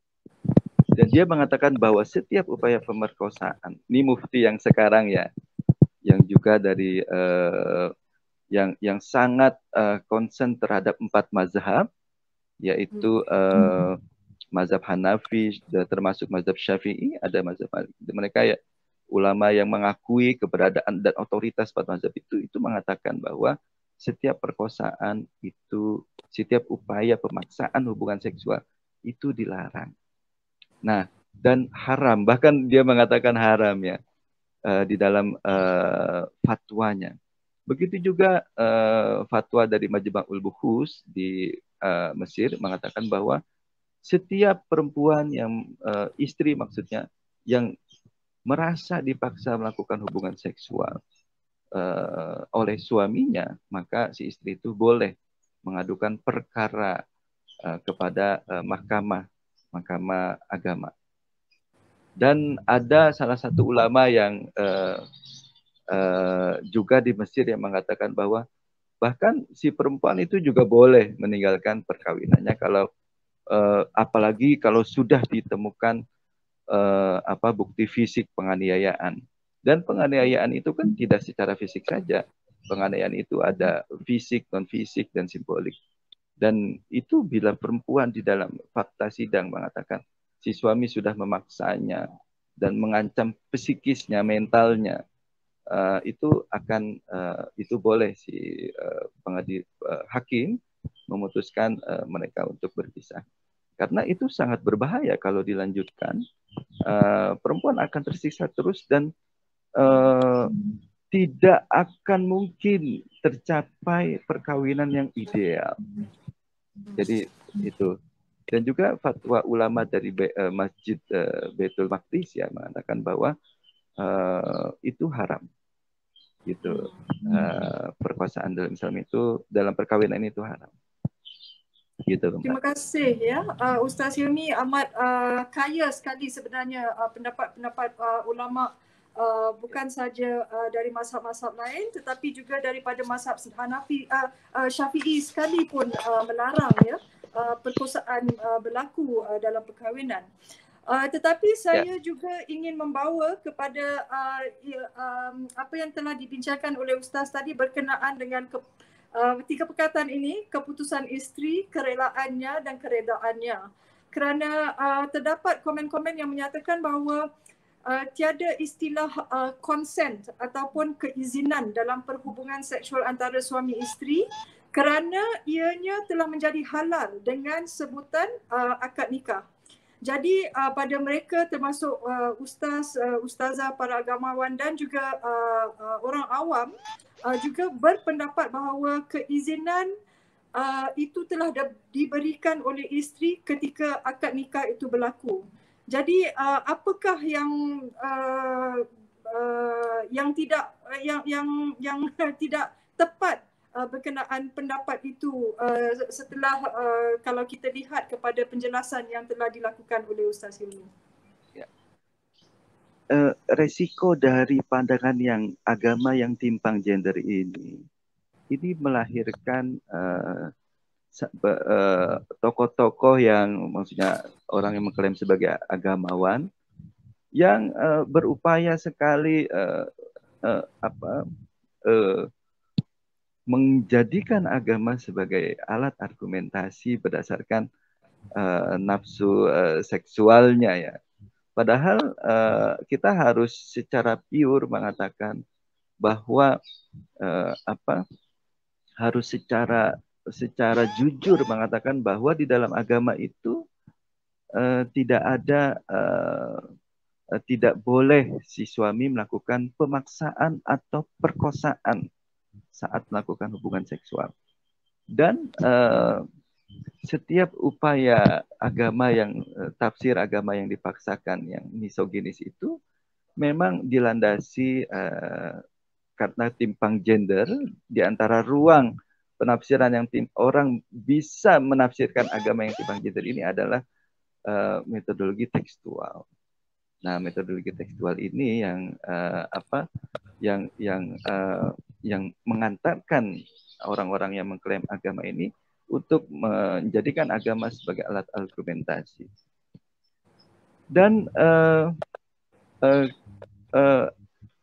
Dan dia mengatakan bahwa setiap upaya pemerkosaan, ini mufti yang sekarang ya, yang juga dari uh, yang yang sangat uh, concern terhadap empat mazhab, yaitu uh, mazhab Hanafi, termasuk mazhab Syafi'i, ada mazhab mereka ya, ulama yang mengakui keberadaan dan otoritas pada mazhab itu, itu mengatakan bahwa setiap perkosaan itu, setiap upaya pemaksaan hubungan seksual itu dilarang. Nah, dan haram, bahkan dia mengatakan haram ya uh, di dalam uh, fatwanya. Begitu juga uh, fatwa dari Majma'ul Buhus di uh, Mesir mengatakan bahwa setiap perempuan yang uh, istri maksudnya yang merasa dipaksa melakukan hubungan seksual uh, oleh suaminya, maka si istri itu boleh mengadukan perkara uh, kepada uh, mahkamah mahkamah agama. Dan ada salah satu ulama yang uh, uh, juga di Mesir yang mengatakan bahwa bahkan si perempuan itu juga boleh meninggalkan perkawinannya kalau uh, apalagi kalau sudah ditemukan uh, apa bukti fisik penganiayaan. Dan penganiayaan itu kan tidak secara fisik saja. Penganiayaan itu ada fisik, non fisik, dan simbolik. Dan itu bila perempuan di dalam fakta sidang mengatakan si suami sudah memaksanya dan mengancam psikisnya, mentalnya, uh, itu akan uh, itu boleh si uh, pengadil uh, hakim memutuskan uh, mereka untuk berpisah. Karena itu sangat berbahaya kalau dilanjutkan, uh, perempuan akan tersiksa terus dan uh, tidak akan mungkin tercapai perkawinan yang ideal. Jadi itu. Dan juga fatwa ulama dari uh, Masjid uh, Baitul Maqdis ya mengatakan bahwa uh, itu haram. Gitu. Uh, perkosaan dalam Islam itu, dalam perkawinan itu haram. Gitu, terima kasih ya uh, Ustaz Hilmi, amat uh, kaya sekali sebenarnya uh, pendapat-pendapat uh, ulama uh, bukan saja uh, dari mazhab-mazhab lain tetapi juga daripada mazhab Hanafi, uh, uh, Syafi'i sekalipun uh, melarang ya uh, perkosaan uh, berlaku uh, dalam perkahwinan. Uh, tetapi saya yeah. juga ingin membawa kepada uh, um, apa yang telah dibincangkan oleh Ustaz tadi berkenaan dengan ke, uh, tiga perkataan ini, keputusan isteri, kerelaannya dan keredaannya. Kerana uh, terdapat komen-komen yang menyatakan bahawa uh, tiada istilah uh, consent ataupun keizinan dalam perhubungan seksual antara suami isteri kerana ianya telah menjadi halal dengan sebutan uh, akad nikah. Jadi uh, pada mereka termasuk uh, ustaz, uh, ustazah, para agamawan dan juga uh, uh, orang awam uh, juga berpendapat bahawa keizinan uh, itu telah diberikan oleh isteri ketika akad nikah itu berlaku. Jadi uh, apakah yang uh, uh, yang tidak uh, yang yang yang tidak tepat Uh, berkenaan pendapat itu uh, setelah uh, kalau kita lihat kepada penjelasan yang telah dilakukan oleh Ustaz Hilmi? Ya. Uh, resiko dari pandangan yang agama yang timpang gender ini, ini melahirkan uh, uh, tokoh-tokoh yang maksudnya orang yang mengklaim sebagai agamawan yang uh, berupaya sekali uh, uh, apa uh, menjadikan agama sebagai alat argumentasi berdasarkan uh, nafsu uh, seksualnya ya. Padahal uh, kita harus secara pure mengatakan bahwa uh, apa harus secara secara jujur mengatakan bahwa di dalam agama itu uh, tidak ada uh, uh, tidak boleh si suami melakukan pemaksaan atau perkosaan saat melakukan hubungan seksual. Dan uh, setiap upaya agama yang, uh, tafsir agama yang dipaksakan, yang misoginis itu memang dilandasi uh, karena timpang gender di antara ruang penafsiran yang tim, orang bisa menafsirkan agama yang timpang gender ini adalah uh, metodologi tekstual. Nah, metodologi tekstual ini yang uh, apa yang yang uh, yang mengantarkan orang-orang yang mengklaim agama ini untuk menjadikan agama sebagai alat argumentasi. Dan uh, uh, uh,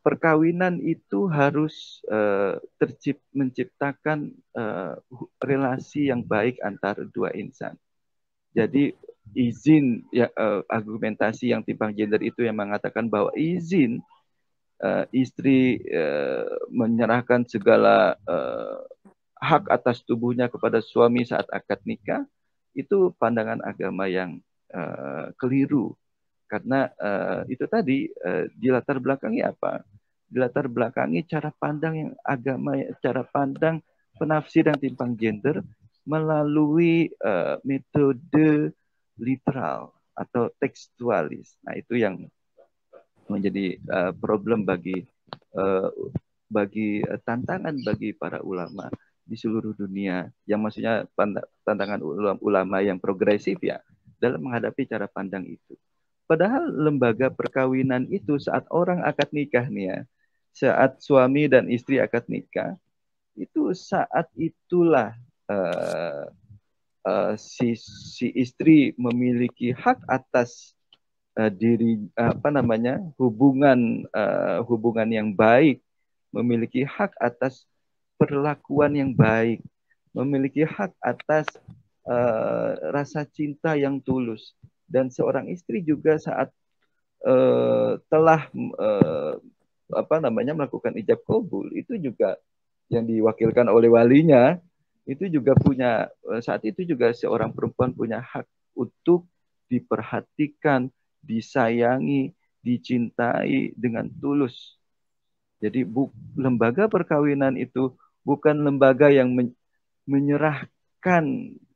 perkawinan itu harus uh, tercip, menciptakan uh, relasi yang baik antara dua insan. Jadi izin ya, uh, argumentasi yang timpang gender itu yang mengatakan bahwa izin uh, istri uh, menyerahkan segala uh, hak atas tubuhnya kepada suami saat akad nikah, itu pandangan agama yang uh, keliru. Karena uh, itu tadi uh, dilatar belakangi apa? Dilatar belakangi cara pandang yang agama, cara pandang penafsir yang timpang gender melalui uh, metode literal atau tekstualis. Nah, itu yang menjadi uh, problem bagi uh, bagi uh, tantangan bagi para ulama di seluruh dunia, yang maksudnya tantangan ulama yang progresif ya dalam menghadapi cara pandang itu. Padahal lembaga perkawinan itu saat orang akad nikah nih ya, saat suami dan istri akad nikah, itu saat itulah uh, uh, si, si istri memiliki hak atas uh, diri apa namanya hubungan uh, hubungan yang baik, memiliki hak atas perlakuan yang baik, memiliki hak atas uh, rasa cinta yang tulus. Dan seorang istri juga saat uh, telah uh, apa namanya melakukan ijab qabul, itu juga yang diwakilkan oleh walinya, itu juga punya, saat itu juga seorang perempuan punya hak untuk diperhatikan, disayangi, dicintai dengan tulus. Jadi bu, lembaga perkawinan itu bukan lembaga yang men, menyerahkan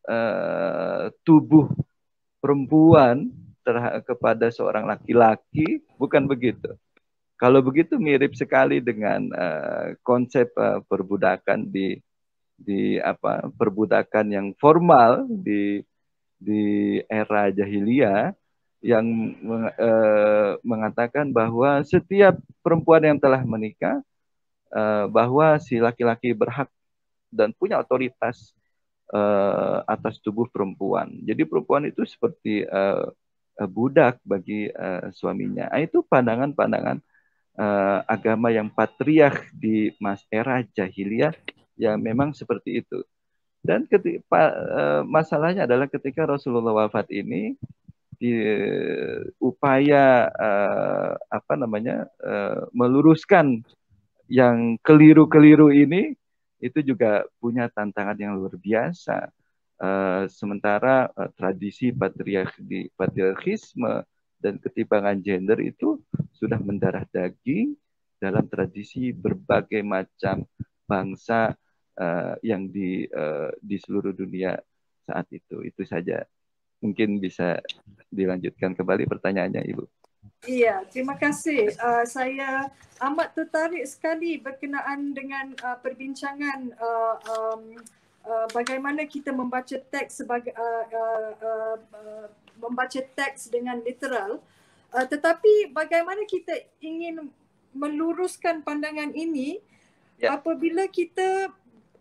uh, tubuh perempuan terhadap kepada seorang laki-laki, bukan begitu. Kalau begitu mirip sekali dengan uh, konsep uh, perbudakan di di apa perbudakan yang formal di di era jahiliyah yang uh, mengatakan bahwa setiap perempuan yang telah menikah uh, bahwa si laki-laki berhak dan punya otoritas uh, atas tubuh perempuan. Jadi perempuan itu seperti uh, budak bagi uh, suaminya. Nah, itu pandangan-pandangan uh, agama yang patriark di mas era jahiliyah yang memang seperti itu. Dan ketika, uh, masalahnya adalah ketika Rasulullah wafat ini, di uh, upaya uh, apa namanya uh, meluruskan yang keliru-keliru ini, itu juga punya tantangan yang luar biasa. Uh, sementara uh, tradisi patriarki, patriarkisme dan ketimpangan gender itu sudah mendarah daging dalam tradisi berbagai macam bangsa uh, yang di uh, di seluruh dunia saat itu. Itu saja. Mungkin bisa dilanjutkan kembali pertanyaannya, Ibu. Iya, terima kasih. Uh, saya amat tertarik sekali berkenaan dengan uh, perbincangan uh, um, uh, bagaimana kita membaca teks sebagai uh, uh, uh, uh, membaca teks dengan literal. Uh, tetapi bagaimana kita ingin meluruskan pandangan ini ya. Apabila kita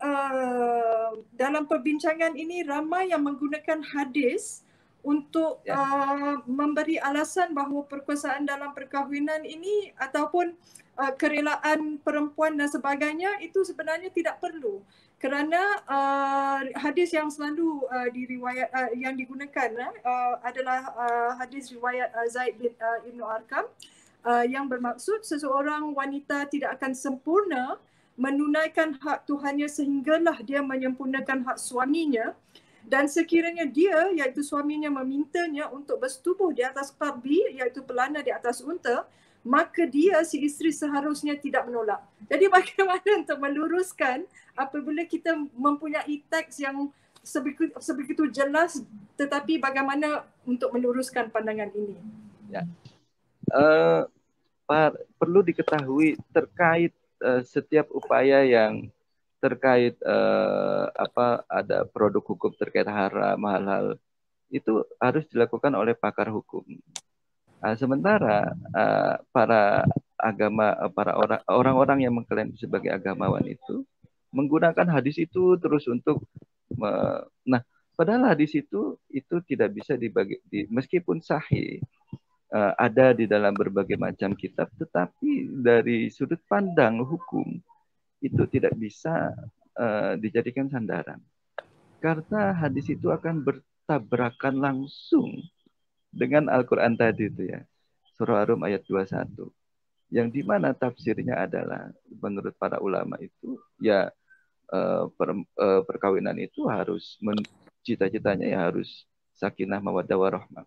uh, dalam perbincangan ini ramai yang menggunakan hadis untuk ya. uh, memberi alasan bahawa perkosaan dalam perkahwinan ini ataupun uh, kerelaan perempuan dan sebagainya itu sebenarnya tidak perlu, kerana uh, hadis yang selalu uh, diriwayat uh, yang digunakan uh, adalah uh, hadis riwayat uh, Zaid bin uh, Ibnu Arqam uh, yang bermaksud seseorang wanita tidak akan sempurna menunaikan hak Tuhannya sehinggalah dia menyempurnakan hak suaminya. Dan sekiranya dia, iaitu suaminya, memintanya untuk bersetubuh di atas qarbi, iaitu pelana di atas unta, maka dia, si isteri, seharusnya tidak menolak. Jadi bagaimana untuk meluruskan apabila kita mempunyai teks yang sebegitu, sebegitu jelas, tetapi bagaimana untuk meluruskan pandangan ini? Ya. Uh, par, perlu diketahui terkait uh, setiap upaya yang terkait uh, apa ada produk hukum terkait haram halal itu harus dilakukan oleh pakar hukum. Nah, sementara uh, para agama para orang orang-orang yang mengklaim sebagai agamawan itu menggunakan hadis itu terus untuk uh, nah padahal hadis itu itu tidak bisa dibagi di, meskipun sahih uh, ada di dalam berbagai macam kitab, tetapi dari sudut pandang hukum itu tidak bisa uh, dijadikan sandaran. Karena hadis itu akan bertabrakan langsung dengan Al-Quran tadi itu ya. Surah Ar-Rum ayat dua puluh satu. Yang dimana tafsirnya adalah menurut para ulama itu ya uh, per, uh, perkawinan itu harus cita-citanya ya harus sakinah mawaddah warahmah.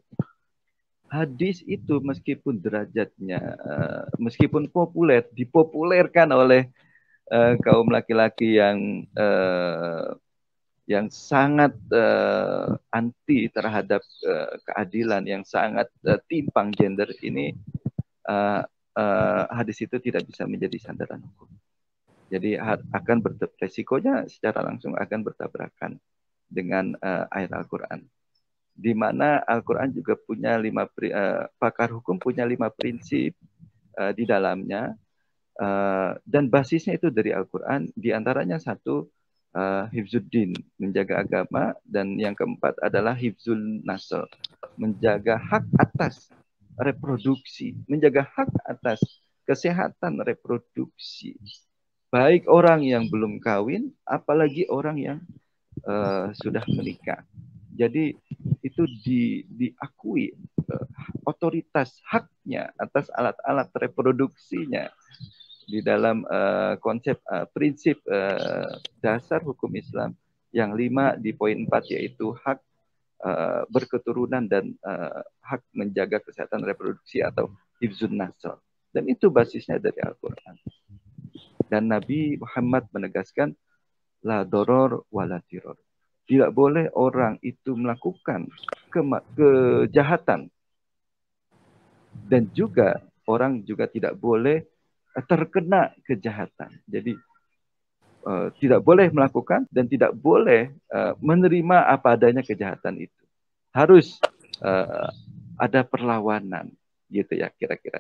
Hadis itu meskipun derajatnya uh, meskipun populer dipopulerkan oleh uh, kaum laki-laki yang uh, yang sangat uh, anti terhadap uh, keadilan, yang sangat uh, timpang gender ini, uh, uh, hadis itu tidak bisa menjadi sandaran hukum. Jadi akan resikonya secara langsung akan bertabrakan dengan uh, ayat Al-Quran. Di mana Al-Quran juga punya lima, uh, pakar hukum punya lima prinsip uh, di dalamnya, uh, dan basisnya itu dari Al-Quran. Di antaranya satu, uh, hifzuddin, menjaga agama, dan yang keempat adalah hifzul nasl, menjaga hak atas reproduksi, menjaga hak atas kesehatan reproduksi, baik orang yang belum kawin, apalagi orang yang uh, sudah menikah. Jadi itu di, diakui uh, otoritas haknya atas alat-alat reproduksinya di dalam uh, konsep uh, prinsip uh, dasar hukum Islam yang lima di poin empat, yaitu hak uh, berketurunan dan uh, hak menjaga kesehatan reproduksi atau hifzun nasl. Dan itu basisnya dari Al-Quran. Dan Nabi Muhammad menegaskan la doror wala tiror. Tidak boleh orang itu melakukan ke- kejahatan. Dan juga orang juga tidak boleh terkena kejahatan. Jadi uh, tidak boleh melakukan dan tidak boleh uh, menerima apa adanya kejahatan itu. Harus uh, ada perlawanan, gitu ya kira-kira.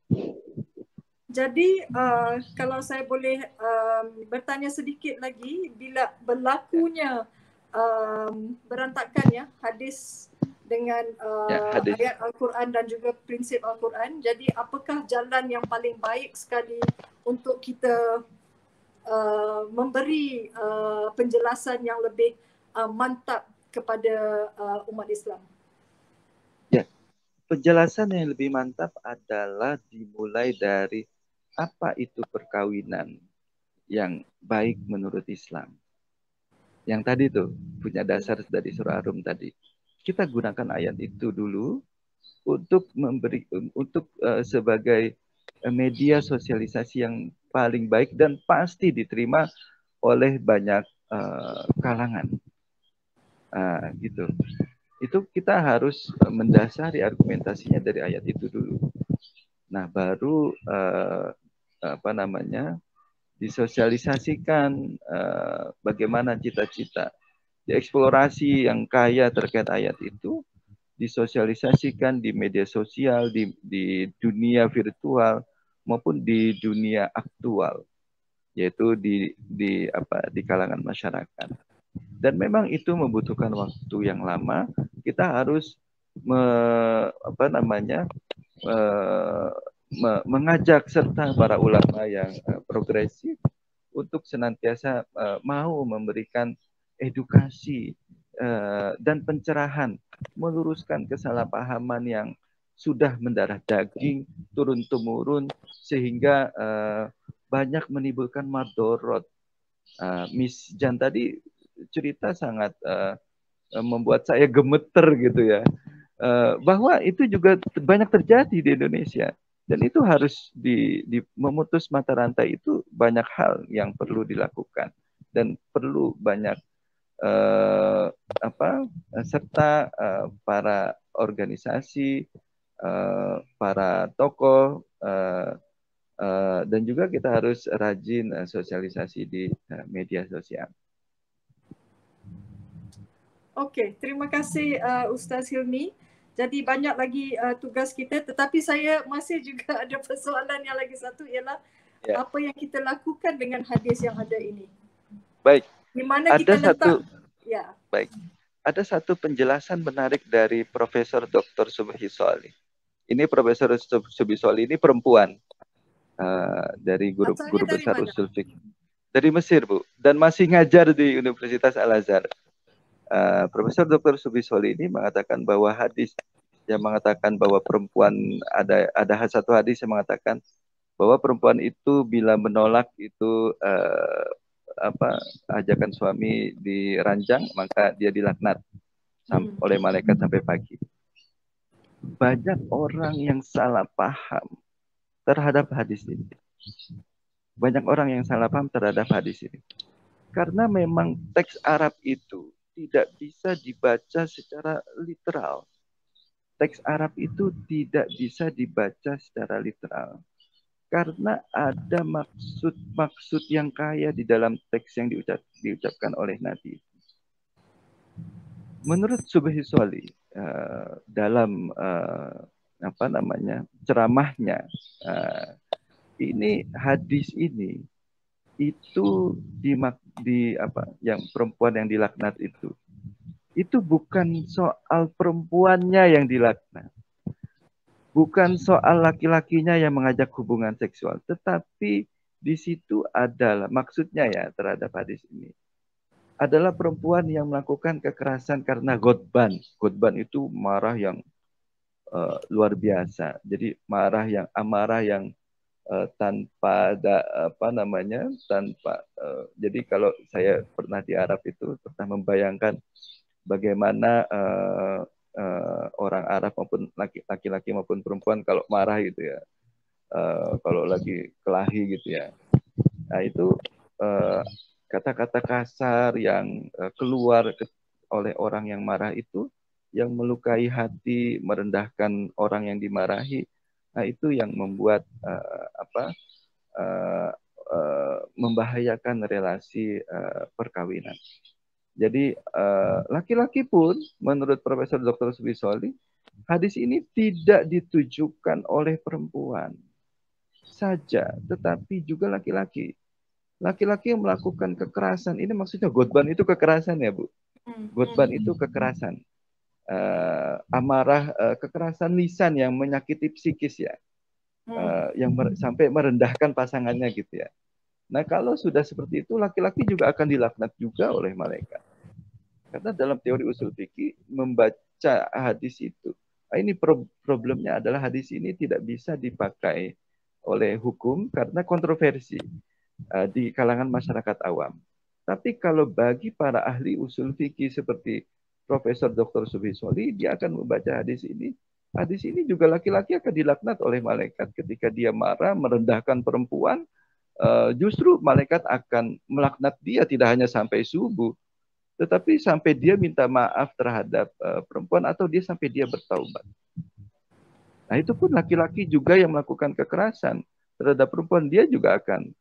Jadi uh, kalau saya boleh um, bertanya sedikit lagi, bila berlakunya um, berantakan ya hadis dengan uh, ya, hadis. ayat Al-Quran dan juga prinsip Al-Quran, jadi apakah jalan yang paling baik sekali untuk kita uh, memberi uh, penjelasan yang lebih uh, mantap kepada uh, umat Islam? Ya, penjelasan yang lebih mantap adalah dimulai dari apa itu perkawinan yang baik menurut Islam. Yang tadi tuh punya dasar dari surah Ar-Rum tadi. Kita gunakan ayat itu dulu untuk memberi untuk uh, sebagai media sosialisasi yang paling baik dan pasti diterima oleh banyak uh, kalangan. Uh, gitu. Itu kita harus mendasari argumentasinya dari ayat itu dulu. Nah, baru uh, apa namanya disosialisasikan uh, bagaimana cita-cita, dieksplorasi yang kaya terkait ayat itu, disosialisasikan di media sosial, di, di dunia virtual maupun di dunia aktual, yaitu di di apa di kalangan masyarakat. Dan memang itu membutuhkan waktu yang lama. Kita harus me, apa namanya me, me, mengajak serta para ulama yang uh, progresif untuk senantiasa uh, mau memberikan edukasi uh, dan pencerahan, meluruskan kesalahpahaman yang sudah mendarah daging turun-temurun sehingga uh, banyak menimbulkan madorot. Uh, Miss Jan tadi cerita sangat uh, membuat saya gemeter gitu ya, uh, bahwa itu juga banyak terjadi di Indonesia. Dan itu harus di, di memutus mata rantai itu banyak hal yang perlu dilakukan dan perlu banyak uh, apa serta uh, para organisasi, uh, para tokoh, uh, uh, dan juga kita harus rajin uh, sosialisasi di uh, media sosial. Okey, terima kasih uh, Ustaz Hilmi. Jadi banyak lagi uh, tugas kita, tetapi saya masih juga ada persoalan yang lagi satu, ialah ya. Apa yang kita lakukan dengan hadis yang ada ini? Baik. Di mana ada kita satu, letak? Ya. Baik. Ada satu penjelasan menarik dari Profesor Doktor Subhi Sholih. ini Profesor Subisoli ini perempuan uh, dari guru Asalnya guru dari besar mana? usul fikih dari Mesir, Bu, dan masih ngajar di Universitas Al-Azhar. Uh, Profesor Doktor Subisoli ini mengatakan bahwa hadis yang mengatakan bahwa perempuan ada ada satu hadis yang mengatakan bahwa perempuan itu bila menolak itu uh, apa ajakan suami diranjang maka dia dilaknat Hmm. oleh malaikat sampai pagi. Banyak orang yang salah paham terhadap hadis ini. Banyak orang yang salah paham terhadap hadis ini. Karena memang teks Arab itu tidak bisa dibaca secara literal. Teks Arab itu tidak bisa dibaca secara literal. Karena ada maksud-maksud yang kaya di dalam teks yang diucap, diucapkan oleh Nabi. Menurut Subhisoli, uh, dalam uh, apa namanya ceramahnya, uh, ini hadis ini itu di, di apa yang perempuan yang dilaknat itu itu bukan soal perempuannya yang dilaknat, bukan soal laki-lakinya yang mengajak hubungan seksual, tetapi di situ adalah maksudnya ya terhadap hadis ini adalah perempuan yang melakukan kekerasan karena godban. Godban itu marah yang uh, luar biasa, jadi marah yang amarah yang Uh, tanpa ada apa namanya tanpa uh, jadi kalau saya pernah di Arab itu pernah membayangkan bagaimana uh, uh, orang Arab maupun laki-laki maupun perempuan kalau marah gitu ya, uh, kalau lagi kelahi gitu ya, nah itu uh, kata-kata kasar yang uh, keluar ke, oleh orang yang marah itu yang melukai hati, merendahkan orang yang dimarahi. Nah itu yang membuat uh, apa uh, uh, membahayakan relasi uh, perkawinan. Jadi uh, laki-laki pun menurut Profesor Doktor Subisoli, hadis ini tidak ditujukan oleh perempuan saja, tetapi juga laki-laki. Laki-laki yang melakukan kekerasan, ini maksudnya godban itu kekerasan ya Bu. Godban itu kekerasan. Uh, amarah, uh, kekerasan lisan yang menyakiti psikis ya. Uh, yang mer sampai merendahkan pasangannya gitu ya. Nah kalau sudah seperti itu laki-laki juga akan dilaknat juga oleh malaikat. Karena dalam teori usul fikih membaca hadis itu, nah, ini pro problemnya adalah hadis ini tidak bisa dipakai oleh hukum karena kontroversi uh, di kalangan masyarakat awam. Tapi kalau bagi para ahli usul fikih seperti Profesor Doktor Subisoli, dia akan membaca hadis ini. Hadis ini juga laki-laki akan dilaknat oleh malaikat ketika dia marah, merendahkan perempuan. Uh, justru malaikat akan melaknat dia tidak hanya sampai subuh, tetapi sampai dia minta maaf terhadap uh, perempuan atau dia sampai dia bertaubat. Nah itu pun laki-laki juga yang melakukan kekerasan terhadap perempuan, dia juga akan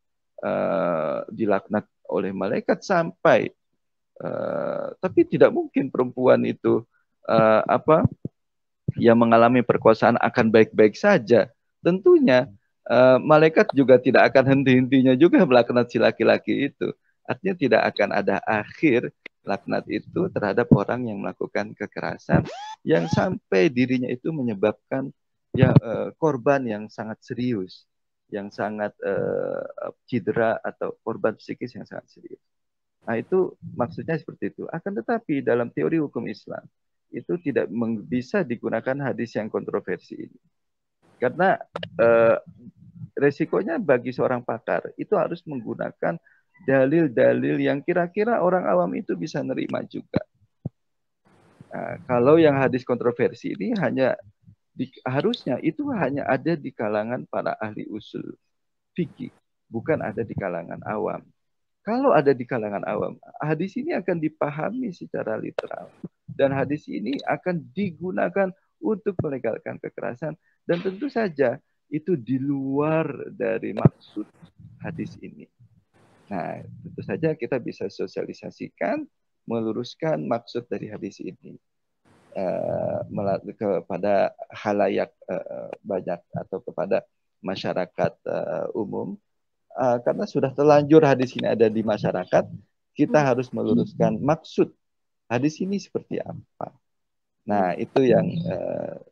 uh, dilaknat oleh malaikat sampai. Uh, tapi tidak mungkin perempuan itu uh, apa yang mengalami perkosaan akan baik-baik saja. Tentunya uh, malaikat juga tidak akan henti-hentinya juga melaknat si laki-laki itu. Artinya tidak akan ada akhir laknat itu terhadap orang yang melakukan kekerasan yang sampai dirinya itu menyebabkan ya uh, korban yang sangat serius, yang sangat uh, cedera atau korban psikis yang sangat serius. Nah itu maksudnya seperti itu. Akan tetapi dalam teori hukum Islam itu tidak bisa digunakan hadis yang kontroversi ini. Karena eh, resikonya bagi seorang pakar itu harus menggunakan dalil-dalil yang kira-kira orang awam itu bisa nerima juga. Nah, kalau yang hadis kontroversi ini hanya di, harusnya itu hanya ada di kalangan para ahli usul fikih, bukan ada di kalangan awam. Kalau ada di kalangan awam, hadis ini akan dipahami secara literal. Dan hadis ini akan digunakan untuk melegalkan kekerasan. Dan tentu saja itu di luar dari maksud hadis ini. Nah, tentu saja kita bisa sosialisasikan, meluruskan maksud dari hadis ini. Uh, kepada halayak uh, banyak atau kepada masyarakat uh, umum. Uh, karena sudah terlanjur hadis ini ada di masyarakat, kita harus meluruskan maksud hadis ini seperti apa. Nah, itu yang uh,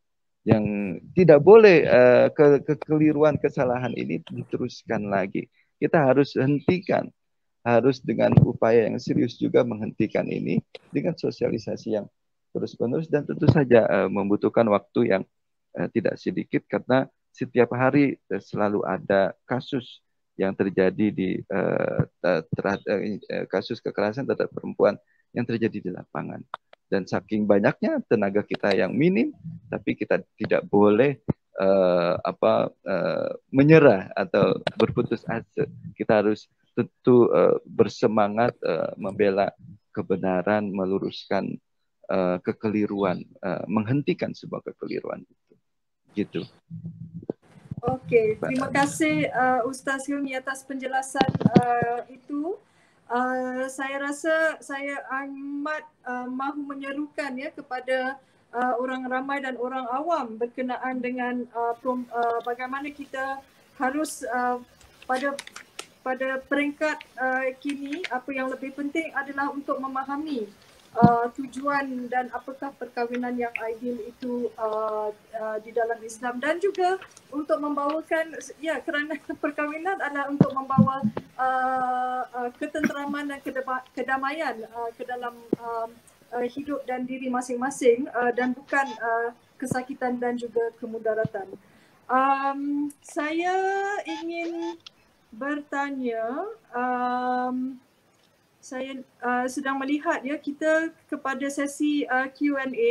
yang tidak boleh uh, ke kekeliruan kesalahan ini diteruskan lagi. Kita harus hentikan, harus dengan upaya yang serius juga menghentikan ini dengan sosialisasi yang terus-menerus, dan tentu saja uh, membutuhkan waktu yang uh, tidak sedikit, karena setiap hari uh, selalu ada kasus yang terjadi di uh, terhadap uh, kasus kekerasan terhadap perempuan yang terjadi di lapangan. Dan saking banyaknya tenaga kita yang minim, tapi kita tidak boleh uh, apa uh, menyerah atau berputus asa. Kita harus tentu uh, bersemangat uh, membela kebenaran, meluruskan uh, kekeliruan, uh, menghentikan sebuah kekeliruan itu. Gitu. Okey, terima kasih uh, Ustaz Hilmi atas penjelasan uh, itu. Uh, saya rasa saya amat uh, mahu menyerukan ya kepada uh, orang ramai dan orang awam berkenaan dengan uh, prom, uh, bagaimana kita harus uh, pada pada peringkat uh, kini, apa yang lebih penting adalah untuk memahami uh, tujuan dan apakah perkahwinan yang ideal itu uh, uh, di dalam Islam, dan juga untuk membawakan, ya, kerana perkahwinan adalah untuk membawa uh, uh, ketenteraman dan kedamaian uh, ke dalam uh, uh, hidup dan diri masing-masing, uh, dan bukan uh, kesakitan dan juga kemudaratan. Um, saya ingin bertanya, um, saya uh, sedang melihat ya kita kepada sesi uh, Q and A.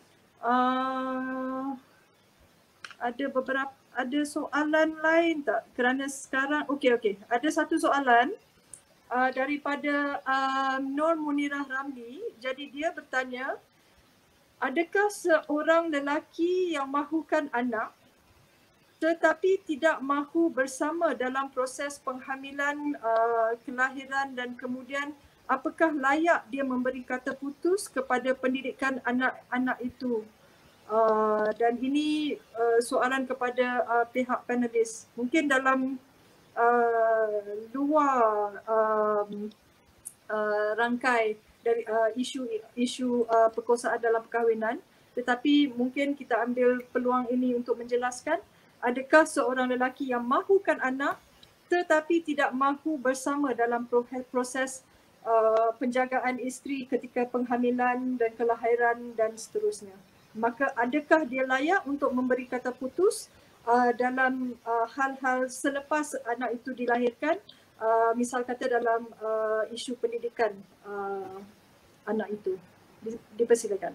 Uh, ada beberapa, ada soalan lain tak? Kerana sekarang, okey okey, ada satu soalan uh, daripada uh, Nur Munirah Ramli. Jadi dia bertanya, adakah seorang lelaki yang mahukan anak tetapi tidak mahu bersama dalam proses penghamilan, uh, kelahiran, dan kemudian apakah layak dia memberi kata putus kepada pendidikan anak-anak itu? Uh, dan ini uh, soalan kepada uh, pihak panelis. Mungkin dalam uh, luar um, uh, rangkai dari uh, isu isu uh, perkosaan dalam perkahwinan, tetapi mungkin kita ambil peluang ini untuk menjelaskan, adakah seorang lelaki yang mahukan anak tetapi tidak mahu bersama dalam proses uh, penjagaan isteri ketika penghamilan dan kelahiran dan seterusnya. Maka adakah dia layak untuk memberi kata putus uh, dalam uh, hal-hal selepas anak itu dilahirkan, uh, misal kata dalam uh, isu pendidikan uh, anak itu. Dipersilakan.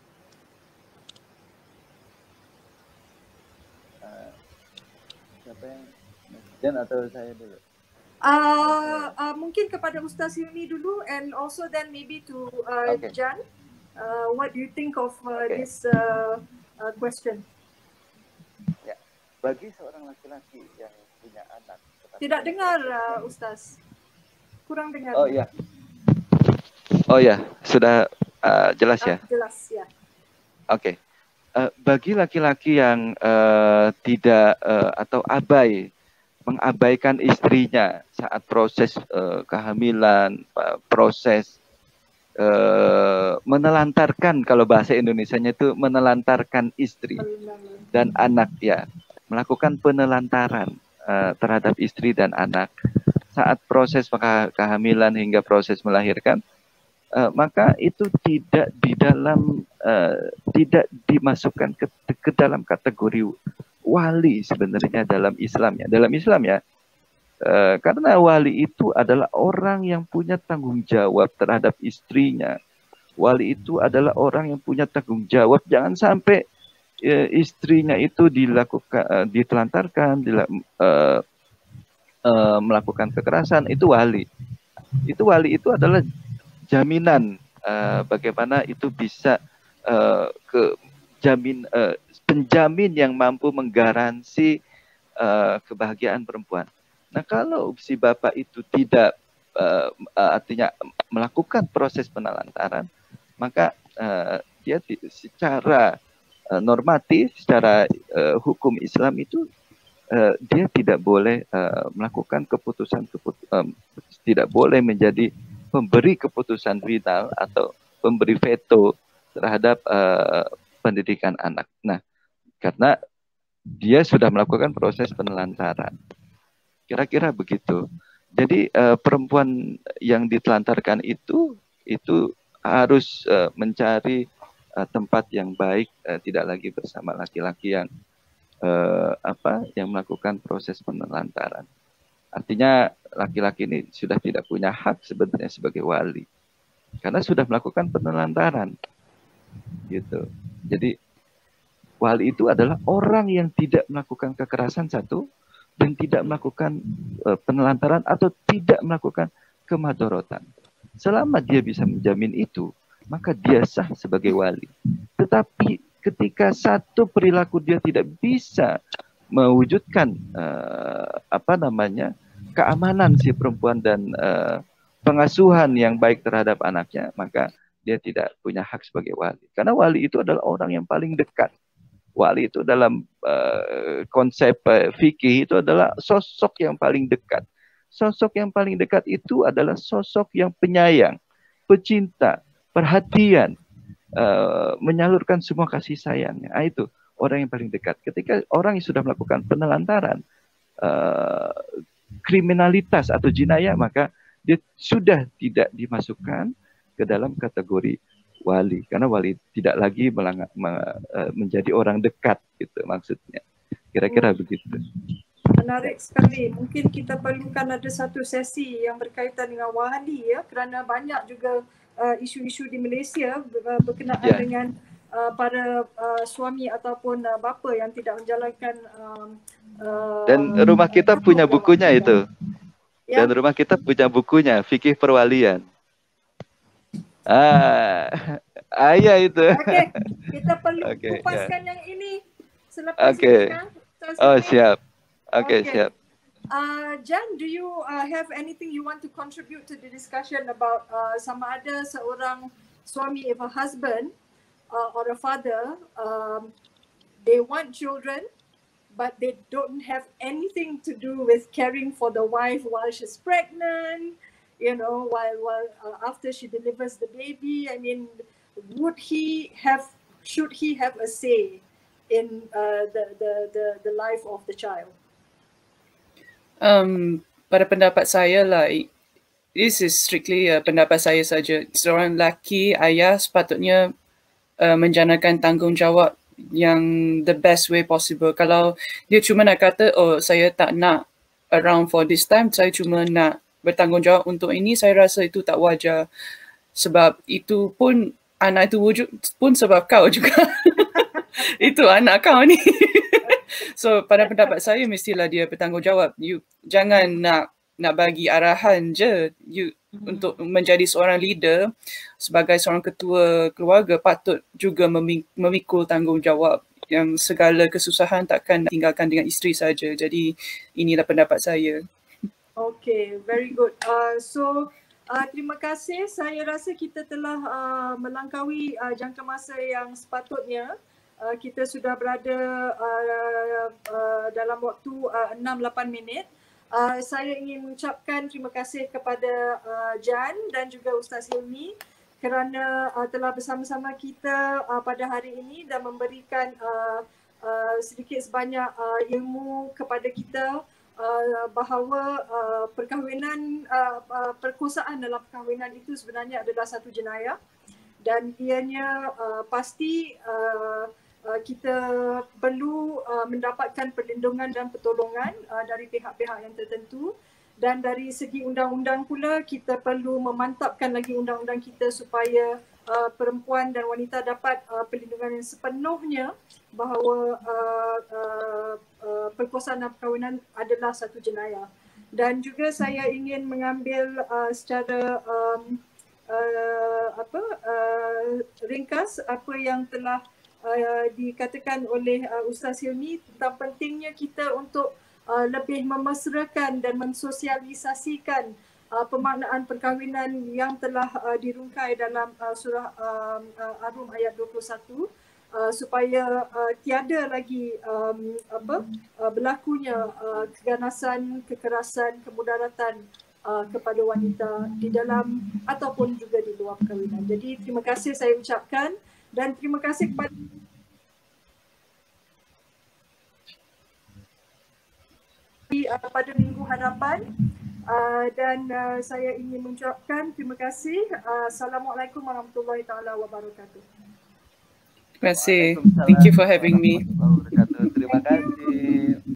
Siapa yang Jan atau saya dulu? Uh, uh, mungkin kepada Ustaz Hilmi dulu, and also then maybe to uh, Okay. Jan. Uh, what do you think of uh, Okay. this uh, uh, question? Ya, bagi seorang laki-laki yang punya anak. Tidak dengar uh, Ustaz. Kurang dengar. Oh ya. Oh ya, sudah uh, jelas ya. Uh, jelas ya. Oke. Okay. Uh, bagi laki-laki yang uh, tidak uh, atau abai, mengabaikan istrinya saat proses uh, kehamilan, uh, proses uh, menelantarkan, kalau bahasa Indonesianya itu menelantarkan istri dan anak, ya, melakukan penelantaran uh, terhadap istri dan anak saat proses kehamilan hingga proses melahirkan. Uh, maka itu tidak di dalam uh, tidak dimasukkan ke, ke dalam kategori wali sebenarnya dalam Islam ya. Dalam Islam ya, uh, karena wali itu adalah orang yang punya tanggung jawab terhadap istrinya. Wali itu adalah orang yang punya tanggung jawab, jangan sampai uh, istrinya itu dilakukan uh, ditelantarkan, dila, uh, uh, melakukan kekerasan. Itu wali. Itu wali itu adalah jaminan uh, bagaimana itu bisa uh, ke jamin uh, penjamin yang mampu menggaransi uh, kebahagiaan perempuan. Nah, kalau si bapak itu tidak uh, uh, artinya melakukan proses penelantaran, maka uh, dia secara uh, normatif, secara uh, hukum Islam itu uh, dia tidak boleh uh, melakukan keputusan keputusan um, tidak boleh menjadi memberi keputusan final atau memberi veto terhadap uh, pendidikan anak. Nah, karena dia sudah melakukan proses penelantaran. Kira-kira begitu. Jadi uh, perempuan yang ditelantarkan itu itu harus uh, mencari uh, tempat yang baik, uh, tidak lagi bersama laki-laki yang uh, apa yang melakukan proses penelantaran. Artinya laki-laki ini sudah tidak punya hak sebenarnya sebagai wali karena sudah melakukan penelantaran, gitu. Jadi wali itu adalah orang yang tidak melakukan kekerasan satu dan tidak melakukan uh, penelantaran atau tidak melakukan kemadorotan. Selama dia bisa menjamin itu, maka dia sah sebagai wali. Tetapi ketika satu perilaku dia tidak bisa mewujudkan uh, apa namanya keamanan si perempuan dan uh, pengasuhan yang baik terhadap anaknya, maka dia tidak punya hak sebagai wali. Karena wali itu adalah orang yang paling dekat. Wali itu dalam uh, konsep uh, fikih itu adalah sosok yang paling dekat. Sosok yang paling dekat itu adalah sosok yang penyayang, pecinta, perhatian, uh, menyalurkan semua kasih sayangnya. Nah, itu orang yang paling dekat. Ketika orang yang sudah melakukan penelantaran, uh, kriminalitas atau jinayah, maka dia sudah tidak dimasukkan ke dalam kategori wali, karena wali tidak lagi melanggar, menjadi orang dekat, gitu maksudnya. Kira-kira hmm. begitu. Menarik sekali. Mungkin kita perlukan ada satu sesi yang berkaitan dengan wali, ya, kerana banyak juga uh, isu-isu di Malaysia berkenaan yeah. dengan uh, para uh, suami ataupun uh, bapa yang tidak menjalankan um, uh, dan rumah kita punya bukunya itu. Ya. Dan rumah kita punya bukunya, Fikih Perwalian. Ah, ah ya itu. Oke, kita perlu okay, kupaskan yeah. yang ini selepas okay. ini kan. Oh siap. Oke okay, okay. siap. Uh, Jan, do you uh, have anything you want to contribute to the discussion about uh, sama ada seorang suami, if a husband uh, or a father, um, they want children, but they don't have anything to do with caring for the wife while she's pregnant, you know, while while uh, after she delivers the baby. I mean, would he have, should he have a say in uh, the, the the the life of the child? Um, pada pendapat saya lah, this is strictly uh, pendapat saya saja. Seorang lelaki, ayah sepatutnya uh, menjalankan tanggungjawab yang the best way possible. Kalau dia cuma nak kata, oh saya tak nak around for this time, saya cuma nak bertanggungjawab untuk ini, saya rasa itu tak wajar. Sebab itu pun, anak itu wujud pun sebab kau juga. Itu anak kau ni. So pada pendapat saya mestilah dia bertanggungjawab. You jangan nak nak bagi arahan je. You mm-hmm. untuk menjadi seorang leader, sebagai seorang ketua keluarga patut juga memikul tanggungjawab yang segala kesusahan takkan tinggalkan dengan isteri saja. Jadi inilah pendapat saya. Okay, very good. Uh, so uh, terima kasih. Saya rasa kita telah uh, melangkaui uh, jangka masa yang sepatutnya. Uh, kita sudah berada uh, uh, dalam waktu uh, enam lapan minit. Uh, saya ingin mengucapkan terima kasih kepada uh, Jan dan juga Ustaz Hilmi kerana uh, telah bersama-sama kita uh, pada hari ini dan memberikan uh, uh, sedikit sebanyak uh, ilmu kepada kita uh, bahawa uh, perkahwinan, uh, uh, perkosaan dalam perkahwinan itu sebenarnya adalah satu jenayah dan ianya uh, pasti uh, Uh, kita perlu uh, mendapatkan perlindungan dan pertolongan uh, dari pihak-pihak yang tertentu, dan dari segi undang-undang pula kita perlu memantapkan lagi undang-undang kita supaya uh, perempuan dan wanita dapat uh, perlindungan yang sepenuhnya bahawa uh, uh, uh, perkosaan dan perkahwinan adalah satu jenayah. Dan juga saya ingin mengambil uh, secara um, uh, apa uh, ringkas apa yang telah Uh, dikatakan oleh uh, Ustaz Hilmi tentang pentingnya kita untuk uh, lebih memesrakan dan mensosialisasikan uh, pemaknaan perkahwinan yang telah uh, dirungkai dalam uh, surah uh, uh, Ar-Rum ayat dua puluh satu uh, supaya uh, tiada lagi um, apa uh, berlakunya uh, keganasan, kekerasan, kemudaratan uh, kepada wanita di dalam ataupun juga di luar perkahwinan. Jadi terima kasih saya ucapkan. Dan terima kasih kepada lagi uh, pada minggu hadapan. Uh, dan uh, saya ingin mengucapkan terima kasih. Uh, Assalamualaikum warahmatullahi taala wabarakatuh. Terima kasih. Thank you for having me. Terima kasih.